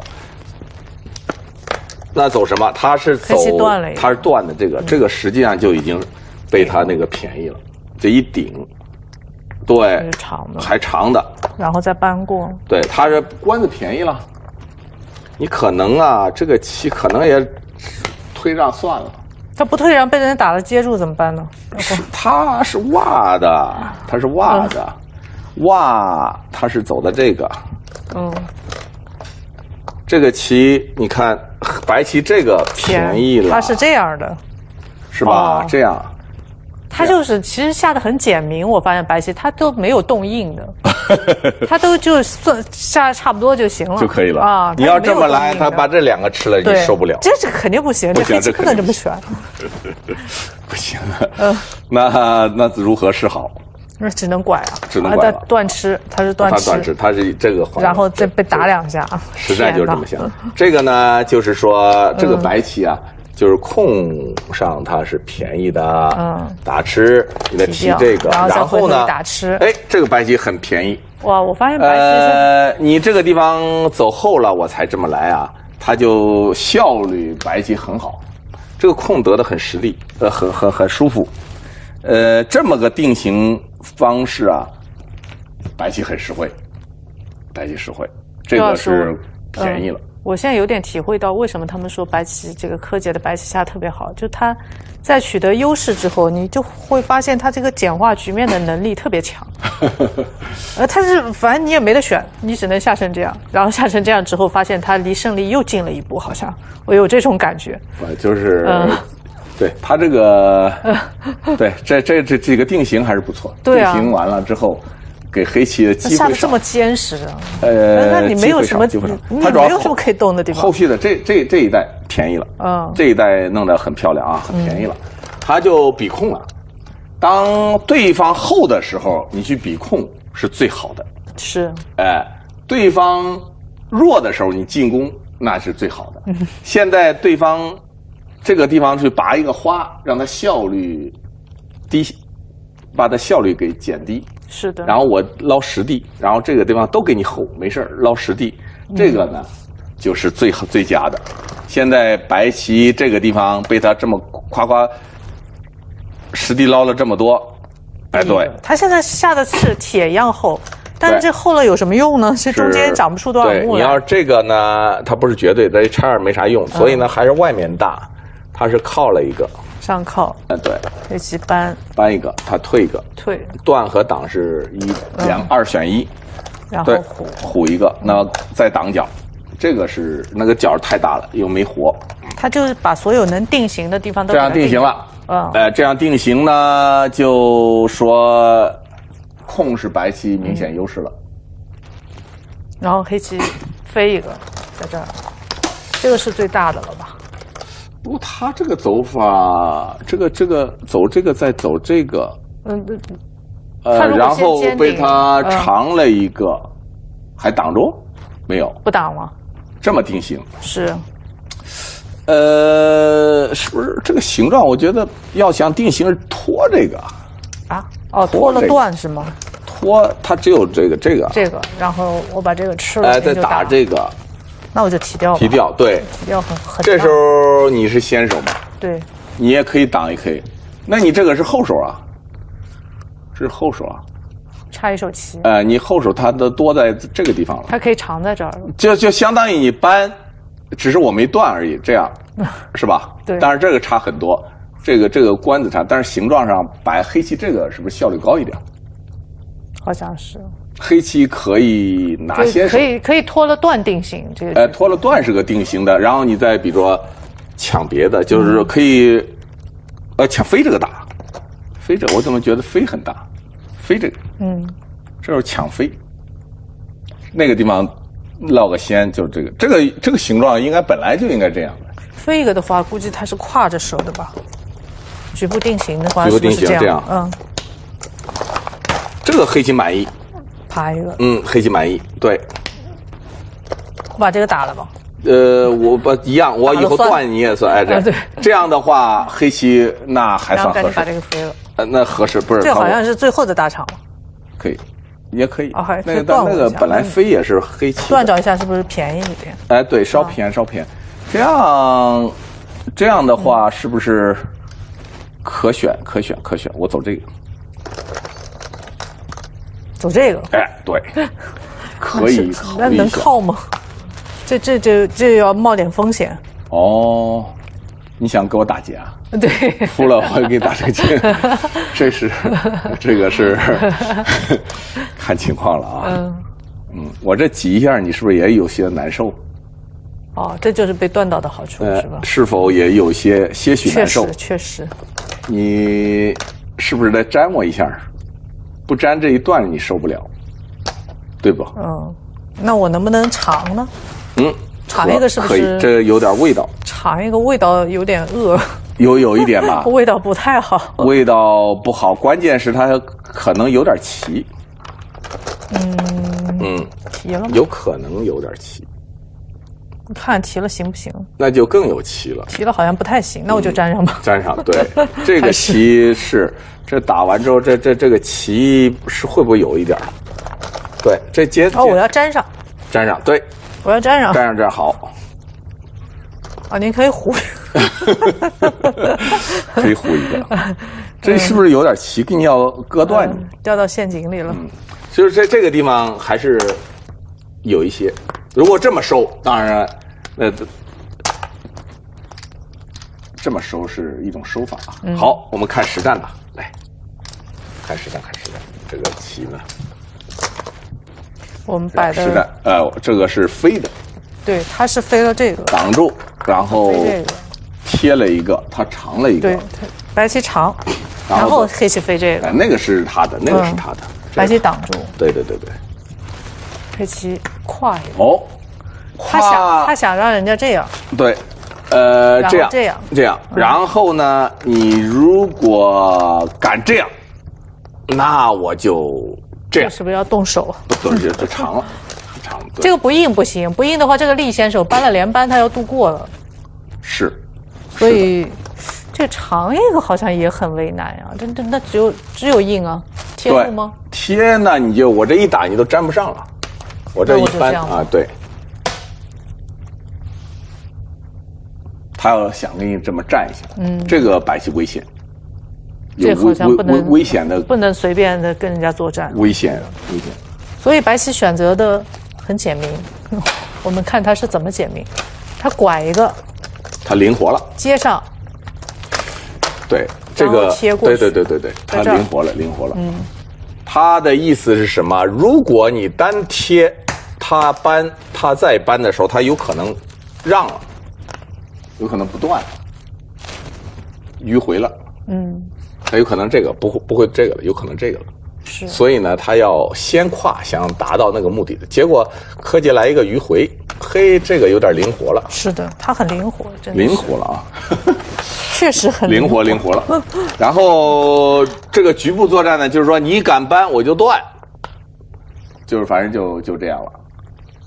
那走什么？他是走，他是断的这个，嗯、这个实际上就已经被他那个便宜了。这一顶。对， 长的还长的， 然后再搬过。 对，他这官子便宜了，你可能啊，这个棋可能也退让算了。 他不退让，被人打了接住怎么办呢？ 他是挖的，他是挖的，嗯、挖他是走的这个。嗯，这个棋你看，白棋这个便宜了， 他是这样的， 是吧？哦、这样。 他就是其实下的很简明，我发现白棋他都没有动硬的，他都就算下的差不多就行了， 就可以了啊。你要这么来，他把这两个吃了，你受不了。 这这肯定不行， 不行， 这不能这么选， 不行。嗯，那那如何是好？ 那只能拐啊， 只能拐了。 断吃，他是断吃， 他断吃，他是这个， 然后再被打两下。 实在就是这么想。这个呢，就是说这个白棋啊。就是空上它是便宜的，嗯，打吃你的提这个，然后呢， 打吃， 哎，这个白棋很便宜。 哇，我发现白棋呃，你这个地方走后了，我才这么来啊，它就效率白棋很好，这个空得的很实力，呃，很很很舒服，呃，这么个定型方式啊，白棋很实惠，白棋实惠，这个是便宜了。嗯我现在有点体会到为什么他们说白棋这个柯洁的白棋下特别好，就他在取得优势之后，你就会发现他这个简化局面的能力特别强。呃，他是反正你也没得选，你只能下成这样，然后下成这样之后，发现他离胜利又近了一步，好像我有这种感觉。 呃，就是，嗯、对他这个，对这这这几个定型还是不错。 对啊， 定型完了之后。给黑棋的机会少， 下的这么坚实啊！ 呃， 那你没有什么，你没有什么可以动的地方。 后续的这这这一代便宜了，嗯，这一代弄得很漂亮啊，很便宜了，他就比控了。当对方后的时候，你去比控是最好的。 是， 哎，对方弱的时候，你进攻那是最好的。现在对方这个地方去拔一个花，让它效率低，把它效率给减低。 是的， 然后我捞实地，然后这个地方都给你后，没事捞实地，这个呢、嗯、就是最最佳的。现在白棋这个地方被他这么夸夸实地捞了这么多，哎，对， 他现在下的是铁一样厚，但是这厚了有什么用呢？这中间长不出多少目来。 你要这个呢，它不是绝对的，这叉二没啥用，所以呢、嗯、还是外面大，它是靠了一个。 上靠， 嗯，对， 黑棋搬搬一个，他退一个， 退断和挡是一两、嗯、二选一， 然后虎虎一个，那再挡角，这个是那个角太大了，又没活， 他就是把所有能定型的地方都这样定型了， 嗯， 呃，这样定型呢，就说空是白棋明显优势了， 嗯、然后黑棋飞一个在这儿，这个是最大的了吧？ 不过他这个走法，这个这个走这个再走这个，嗯，呃，然后被他长了一个，嗯、还挡住？没有， 不挡吗？ 这么定型是， 呃，是不是这个形状？我觉得要想定型，拖这个啊，哦，拖了段是吗？ 拖它只有这个这个这个，然后我把这个吃了， 哎，再打这个， 那我就提掉吧。 提掉，对， 提掉很很。 这时候你是先手嘛？ 对， 你也可以挡，也可以。那你这个是后手啊？这是后手啊？ 差一手棋。 哎、呃，你后手它都多在这个地方了。 它可以藏在这儿， 就就相当于你扳，只是我没断而已，这样是吧？ 对。 但是这个差很多，这个这个关子差，但是形状上摆黑棋这个是不是效率高一点？ 好像是。 黑棋可以拿先手， 可以可以拖了段定型，这个。 哎，拖了段是个定型的，然后你再比如说抢别的，就是可以，嗯、呃，抢飞这个打，飞这个我怎么觉得飞很大？飞这个， 嗯， 这是抢飞，那个地方落个先，就是这个，这个这个形状应该本来就应该这样的。 飞一个的话，估计它是跨着手的吧？局部定型的话， 局部定型是是这样， 嗯。 这个黑棋满意， 爬一个， 嗯，黑棋满意，对。 我把这个打了吧。 呃，我不一样，我以后断你也算，哎，这、 啊、对， 这样的话，黑棋那还算合适。 然后赶紧把这个飞了。 呃，那合适不是？ 这好像是最后的大场了。 可以，也可以。 哦，还那个但那个本来飞也是黑棋。 断找一下是不是便宜一点？ 哎，对，稍便宜，稍便宜。这样，这样的话是不是可选？可选，可选。我走这个。 走这个。 哎，对，可以。 那能靠吗？这这这这要冒点风险。 哦，你想给我打劫啊？ 对， 输了我给你打这个劫，这是这个是看情况了啊。嗯嗯，我这挤一下，你是不是也有些难受？ 哦，这就是被断到的好处， 呃、 是吧？ 是否也有些些许难受？ 确实，确实。 你是不是得粘我一下？不粘这一段你受不了，对不？ 嗯，那我能不能尝呢？ 嗯， 尝一个是不是？ 可以，这有点味道。 尝一个味道有点恶。 有有一点吧， 味道不太好， 味道不好，关键是它可能有点齐。 嗯嗯， 提了吗？ 有可能有点齐。 你看提了行不行？ 那就更有齐了。 提了好像不太行，那我就粘上吧。 嗯、粘上，对，这个齐是这打完之后，这这这个齐是会不会有一点？对，这接哦，我要粘上， 粘上，对， 我要粘上， 粘上这好。 啊，您可以糊。 可以糊一个，这是不是有点奇？给你要割断你、 嗯，掉到陷阱里了。 嗯，就是这这个地方还是有一些。如果这么收，当然，呃，这么收是一种收法啊。嗯、好，我们看实战吧，来，看实战，看实战，这个棋呢， 我们摆的实战，呃，这个是飞的， 对，它是飞了这个， 挡住，然后飞这个。 贴了一个，它长了一个， 对，白棋长，然后黑棋飞这个， 哎，那个是他的，那个是他的， 嗯、白棋挡住， 对对对对， 黑棋跨一个，哦， 他想他想让人家这样， 对，呃，这样这样这样， 嗯、 然后呢，你如果敢这样，那我就这样， 是不是要动手？ 不对，这长了，长了， 这个不硬不行，不硬的话，这个力先手搬了连扳，他要渡过了， 是。 所以，这长一个好像也很为难呀、啊。这这那只有只有硬啊，贴住吗？ 贴呢，你就我这一打你都粘不上了，我这一扳啊，对。他要想给你这么站一下，嗯，这个白棋危险， 这好像不能危危险的， 不能随便的跟人家作战， 危险危险。 所以白棋选择的很简明，我们看他是怎么简明，他拐一个。 它灵活了， 接上， 对这个， 贴过去对对对对对，它灵活了，灵活了。嗯，它的意思是什么？如果你单贴，它扳，它再扳的时候，它有可能让了，有可能不断了，迂回了。嗯，它有可能这个不会不会这个了，有可能这个了。 是， 所以呢，他要先跨，想达到那个目的的结果，柯洁来一个迂回，嘿，这个有点灵活了。 是的，他很灵活，真的灵活了啊， 确实很灵活，灵活了。然后这个局部作战呢，就是说你敢扳我就断，就是反正就就这样了。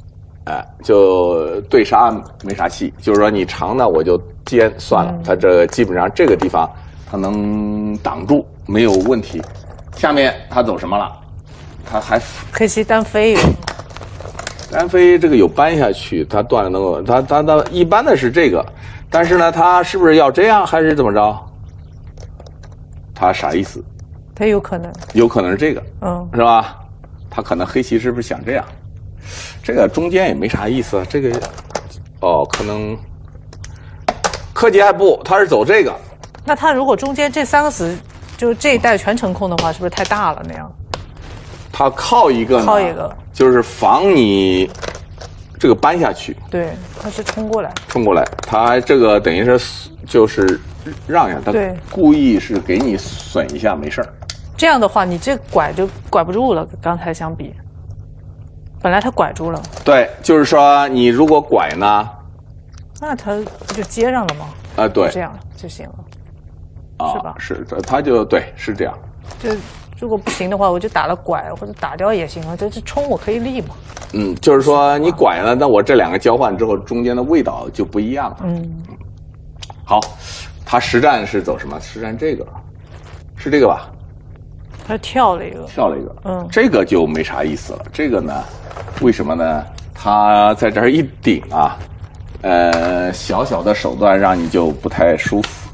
哎，就对杀没啥戏，就是说你长呢我就尖算了，它这基本上这个地方它能挡住没有问题。下面它走什么了？它还黑棋单飞一个， 单飞这个有扳下去，它断了能够，它它它一般的是这个，但是呢，它是不是要这样还是怎么着？它啥意思？ 它有可能， 有可能是这个， 嗯， 是吧？它可能黑棋是不是想这样？这个中间也没啥意思，这个哦，可能柯洁还不，他是走这个。 那他如果中间这三个子就这一带全成空的话，是不是太大了那样？ 他靠一个呢， 靠一个， 就是防你这个扳下去。 对，他是冲过来， 冲过来，他这个等于是就是让一下，他对故意是给你损一下，没事儿。 这样的话，你这拐就拐不住了，跟刚才相比。本来他拐住了， 对，就是说你如果拐呢， 那他不就接上了吗？ 啊、对， 这样就行了， 啊， 是吧？ 是，他就对，是这样。 就如果不行的话，我就打了拐或者打掉也行啊。这这冲我可以立嘛。 嗯，就是说你拐了，那我这两个交换之后，中间的味道就不一样了。 嗯， 好，他实战是走什么？实战这个，是这个吧？ 他跳了一个， 跳了一个， 嗯， 这个就没啥意思了。这个呢，为什么呢？他在这儿一顶啊，呃，小小的手段让你就不太舒服，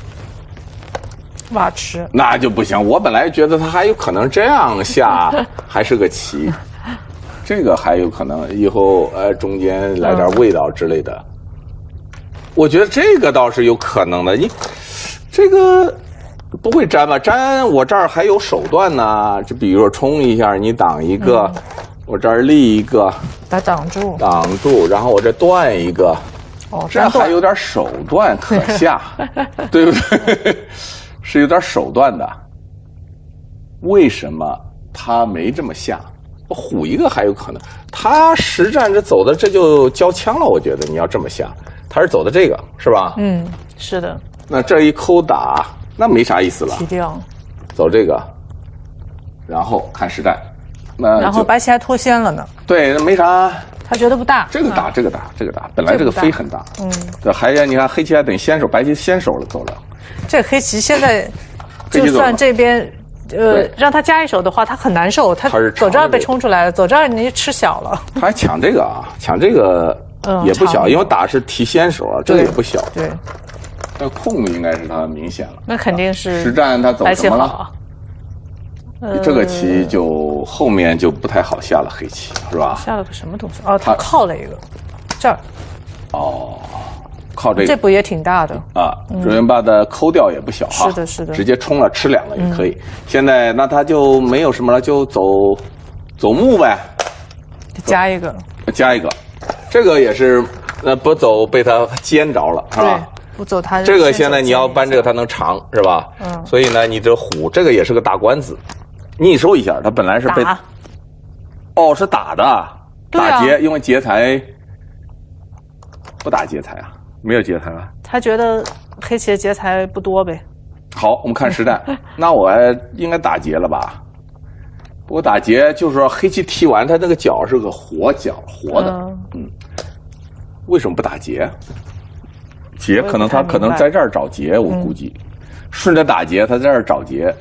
挖吃， 那就不行。我本来觉得他还有可能这样下还是个棋，这个还有可能以后呃中间来点味道之类的。嗯、我觉得这个倒是有可能的。你这个。不会粘吧？粘我这儿还有手段呢，就比如说冲一下，你挡一个，嗯、我这儿立一个， 把挡住， 挡住，然后我这断一个， 哦， 这还有点手段可下，对不对？是有点手段的。为什么他没这么下？我唬一个还有可能，他实战这走的这就交枪了，我觉得你要这么下，他是走的这个是吧？ 嗯，是的。 那这一抠打。那没啥意思了， 提掉， 走这个，然后看实战，那然后白棋还脱先了呢。 对，那没啥， 他觉得不大。 这个打，这个打，这个打，本来这个飞很大， 嗯， 对，还你看黑棋还等先手，白棋先手了走了。 这黑棋现在就算这边呃让他加一手的话，他很难受，他走这儿被冲出来了，走这儿你吃小了。 他还抢这个啊，抢这个也不小，因为打是提先手啊，这个也不小。 对。 那空应该是他明显了， 那肯定是实战他走什么了？ 呃、 这个棋就后面就不太好下了，黑棋是吧？ 下了个什么东西？哦，他靠了一个，这儿。 哦，靠这个。 这步也挺大的啊，人员把它抠掉也不小哈。 是的，是的。 直接冲了吃两个也可以。嗯、现在那他就没有什么了，就走走木呗。 加一个。 加一个，这个也是，那不走被他煎着了，是吧？ 不走他这个现在你要搬这个，它能长是吧？嗯，所以呢，你这虎这个也是个大官子，逆收一下，它本来是被，哦，是打的，打劫，因为劫财不打劫财啊，没有劫财啊。 他觉得黑棋的劫财不多呗。 好，我们看实战，那我应该打劫了吧？我打劫就是说黑棋踢完，它那个角是个活角，活的，嗯，嗯为什么不打劫？劫可能他可能在这儿找劫，我估计，嗯、顺着打劫，他在这儿找劫。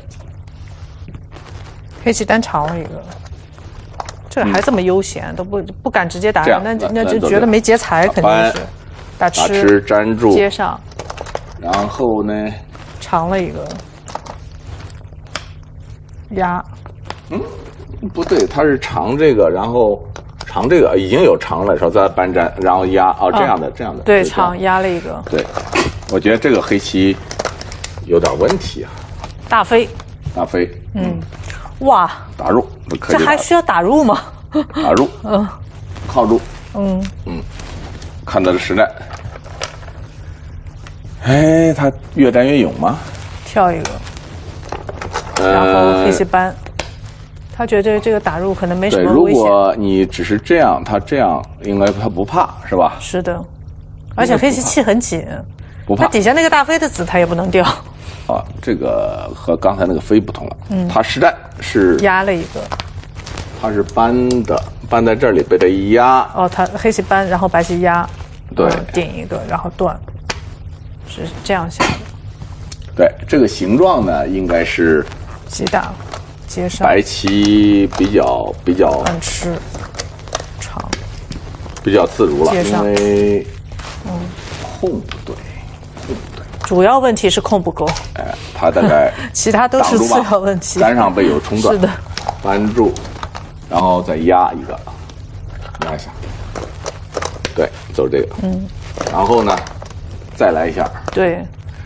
黑棋单长了一个，这还这么悠闲，嗯、都不不敢直接打，那那就觉得没劫财，肯定是打吃打吃粘住接上， 然后呢长了一个压， 嗯，不对，他是长这个，然后。长这个已经有长了，时候再搬粘，然后压哦，这样的、哦、这样的， 对，长压了一个。 对，我觉得这个黑棋有点问题啊。 大飞， 大飞， 嗯，哇， 打入， 这还需要打入吗？ 打入，嗯，靠住， 嗯嗯，看到了实战。哎，他越战越勇吗？ 跳一个，然后黑棋搬。他觉得这个打入可能没什么危险。 如果你只是这样，他这样应该他不怕是吧？ 是的，而且黑棋气很紧， 不怕。 他底下那个大飞的子他也不能掉。 啊，这个和刚才那个飞不同了。嗯，他实战是压了一个， 他是搬的， 搬在这里被他一压。 哦，他黑棋搬，然后白棋压， 对， 嗯、顶一个，然后断，是这样下的。 对，这个形状呢，应该是击打，接上。 白棋比较比较暗吃，长， 比较自如了，因为嗯， 空不对，空不对。 主要问题是空不够。 哎，他大概其他都是次要问题。 杆上被有冲断， 是的， 扳住，然后再压一个，压一下，对，走这个，嗯，然后呢，再来一下， 对。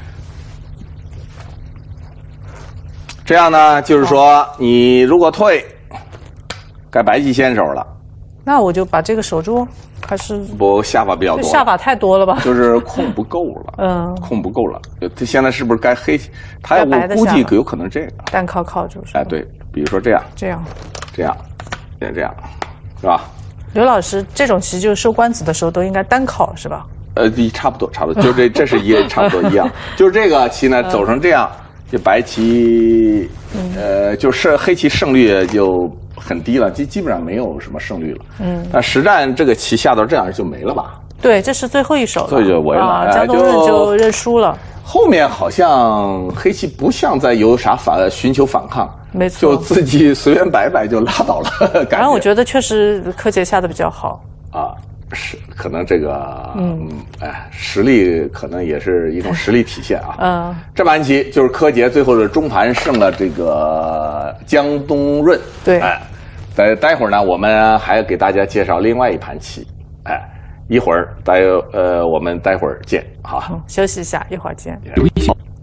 这样呢，就是说你如果退，该白棋先手了。 那我就把这个守住，还是不下法比较多， 下法太多了吧？ 就是空不够了，嗯，空不够了。他现在是不是该黑？他我估计有可能这个单靠靠住是吧？ 哎，对，比如说这样， 这样， 这样，也这样，是吧？ 刘老师，这种棋就是收官子的时候都应该单靠是吧？ 呃，差不多，差不多，就这，这是一差不多一样。就是这个棋呢，走成这样。这白棋，呃，就是黑棋胜率就很低了，基基本上没有什么胜率了。嗯，那实战这个棋下到这样就没了吧？ 对，这是最后一手了， 所以就围了， 啊、江东润就认输了。 后面好像黑棋不像在有啥反寻求反抗， 没错， 就自己随便摆摆就拉倒了。 反正我觉得确实柯洁下的比较好啊。是，可能这个，嗯，哎，实力可能也是一种实力体现啊。嗯，这盘棋就是柯洁最后的中盘胜了这个江东润。 对， 哎，待待会儿呢，我们还给大家介绍另外一盘棋。哎，一会儿待呃，我们待会儿见，好， 休息一下，一会儿见。 有一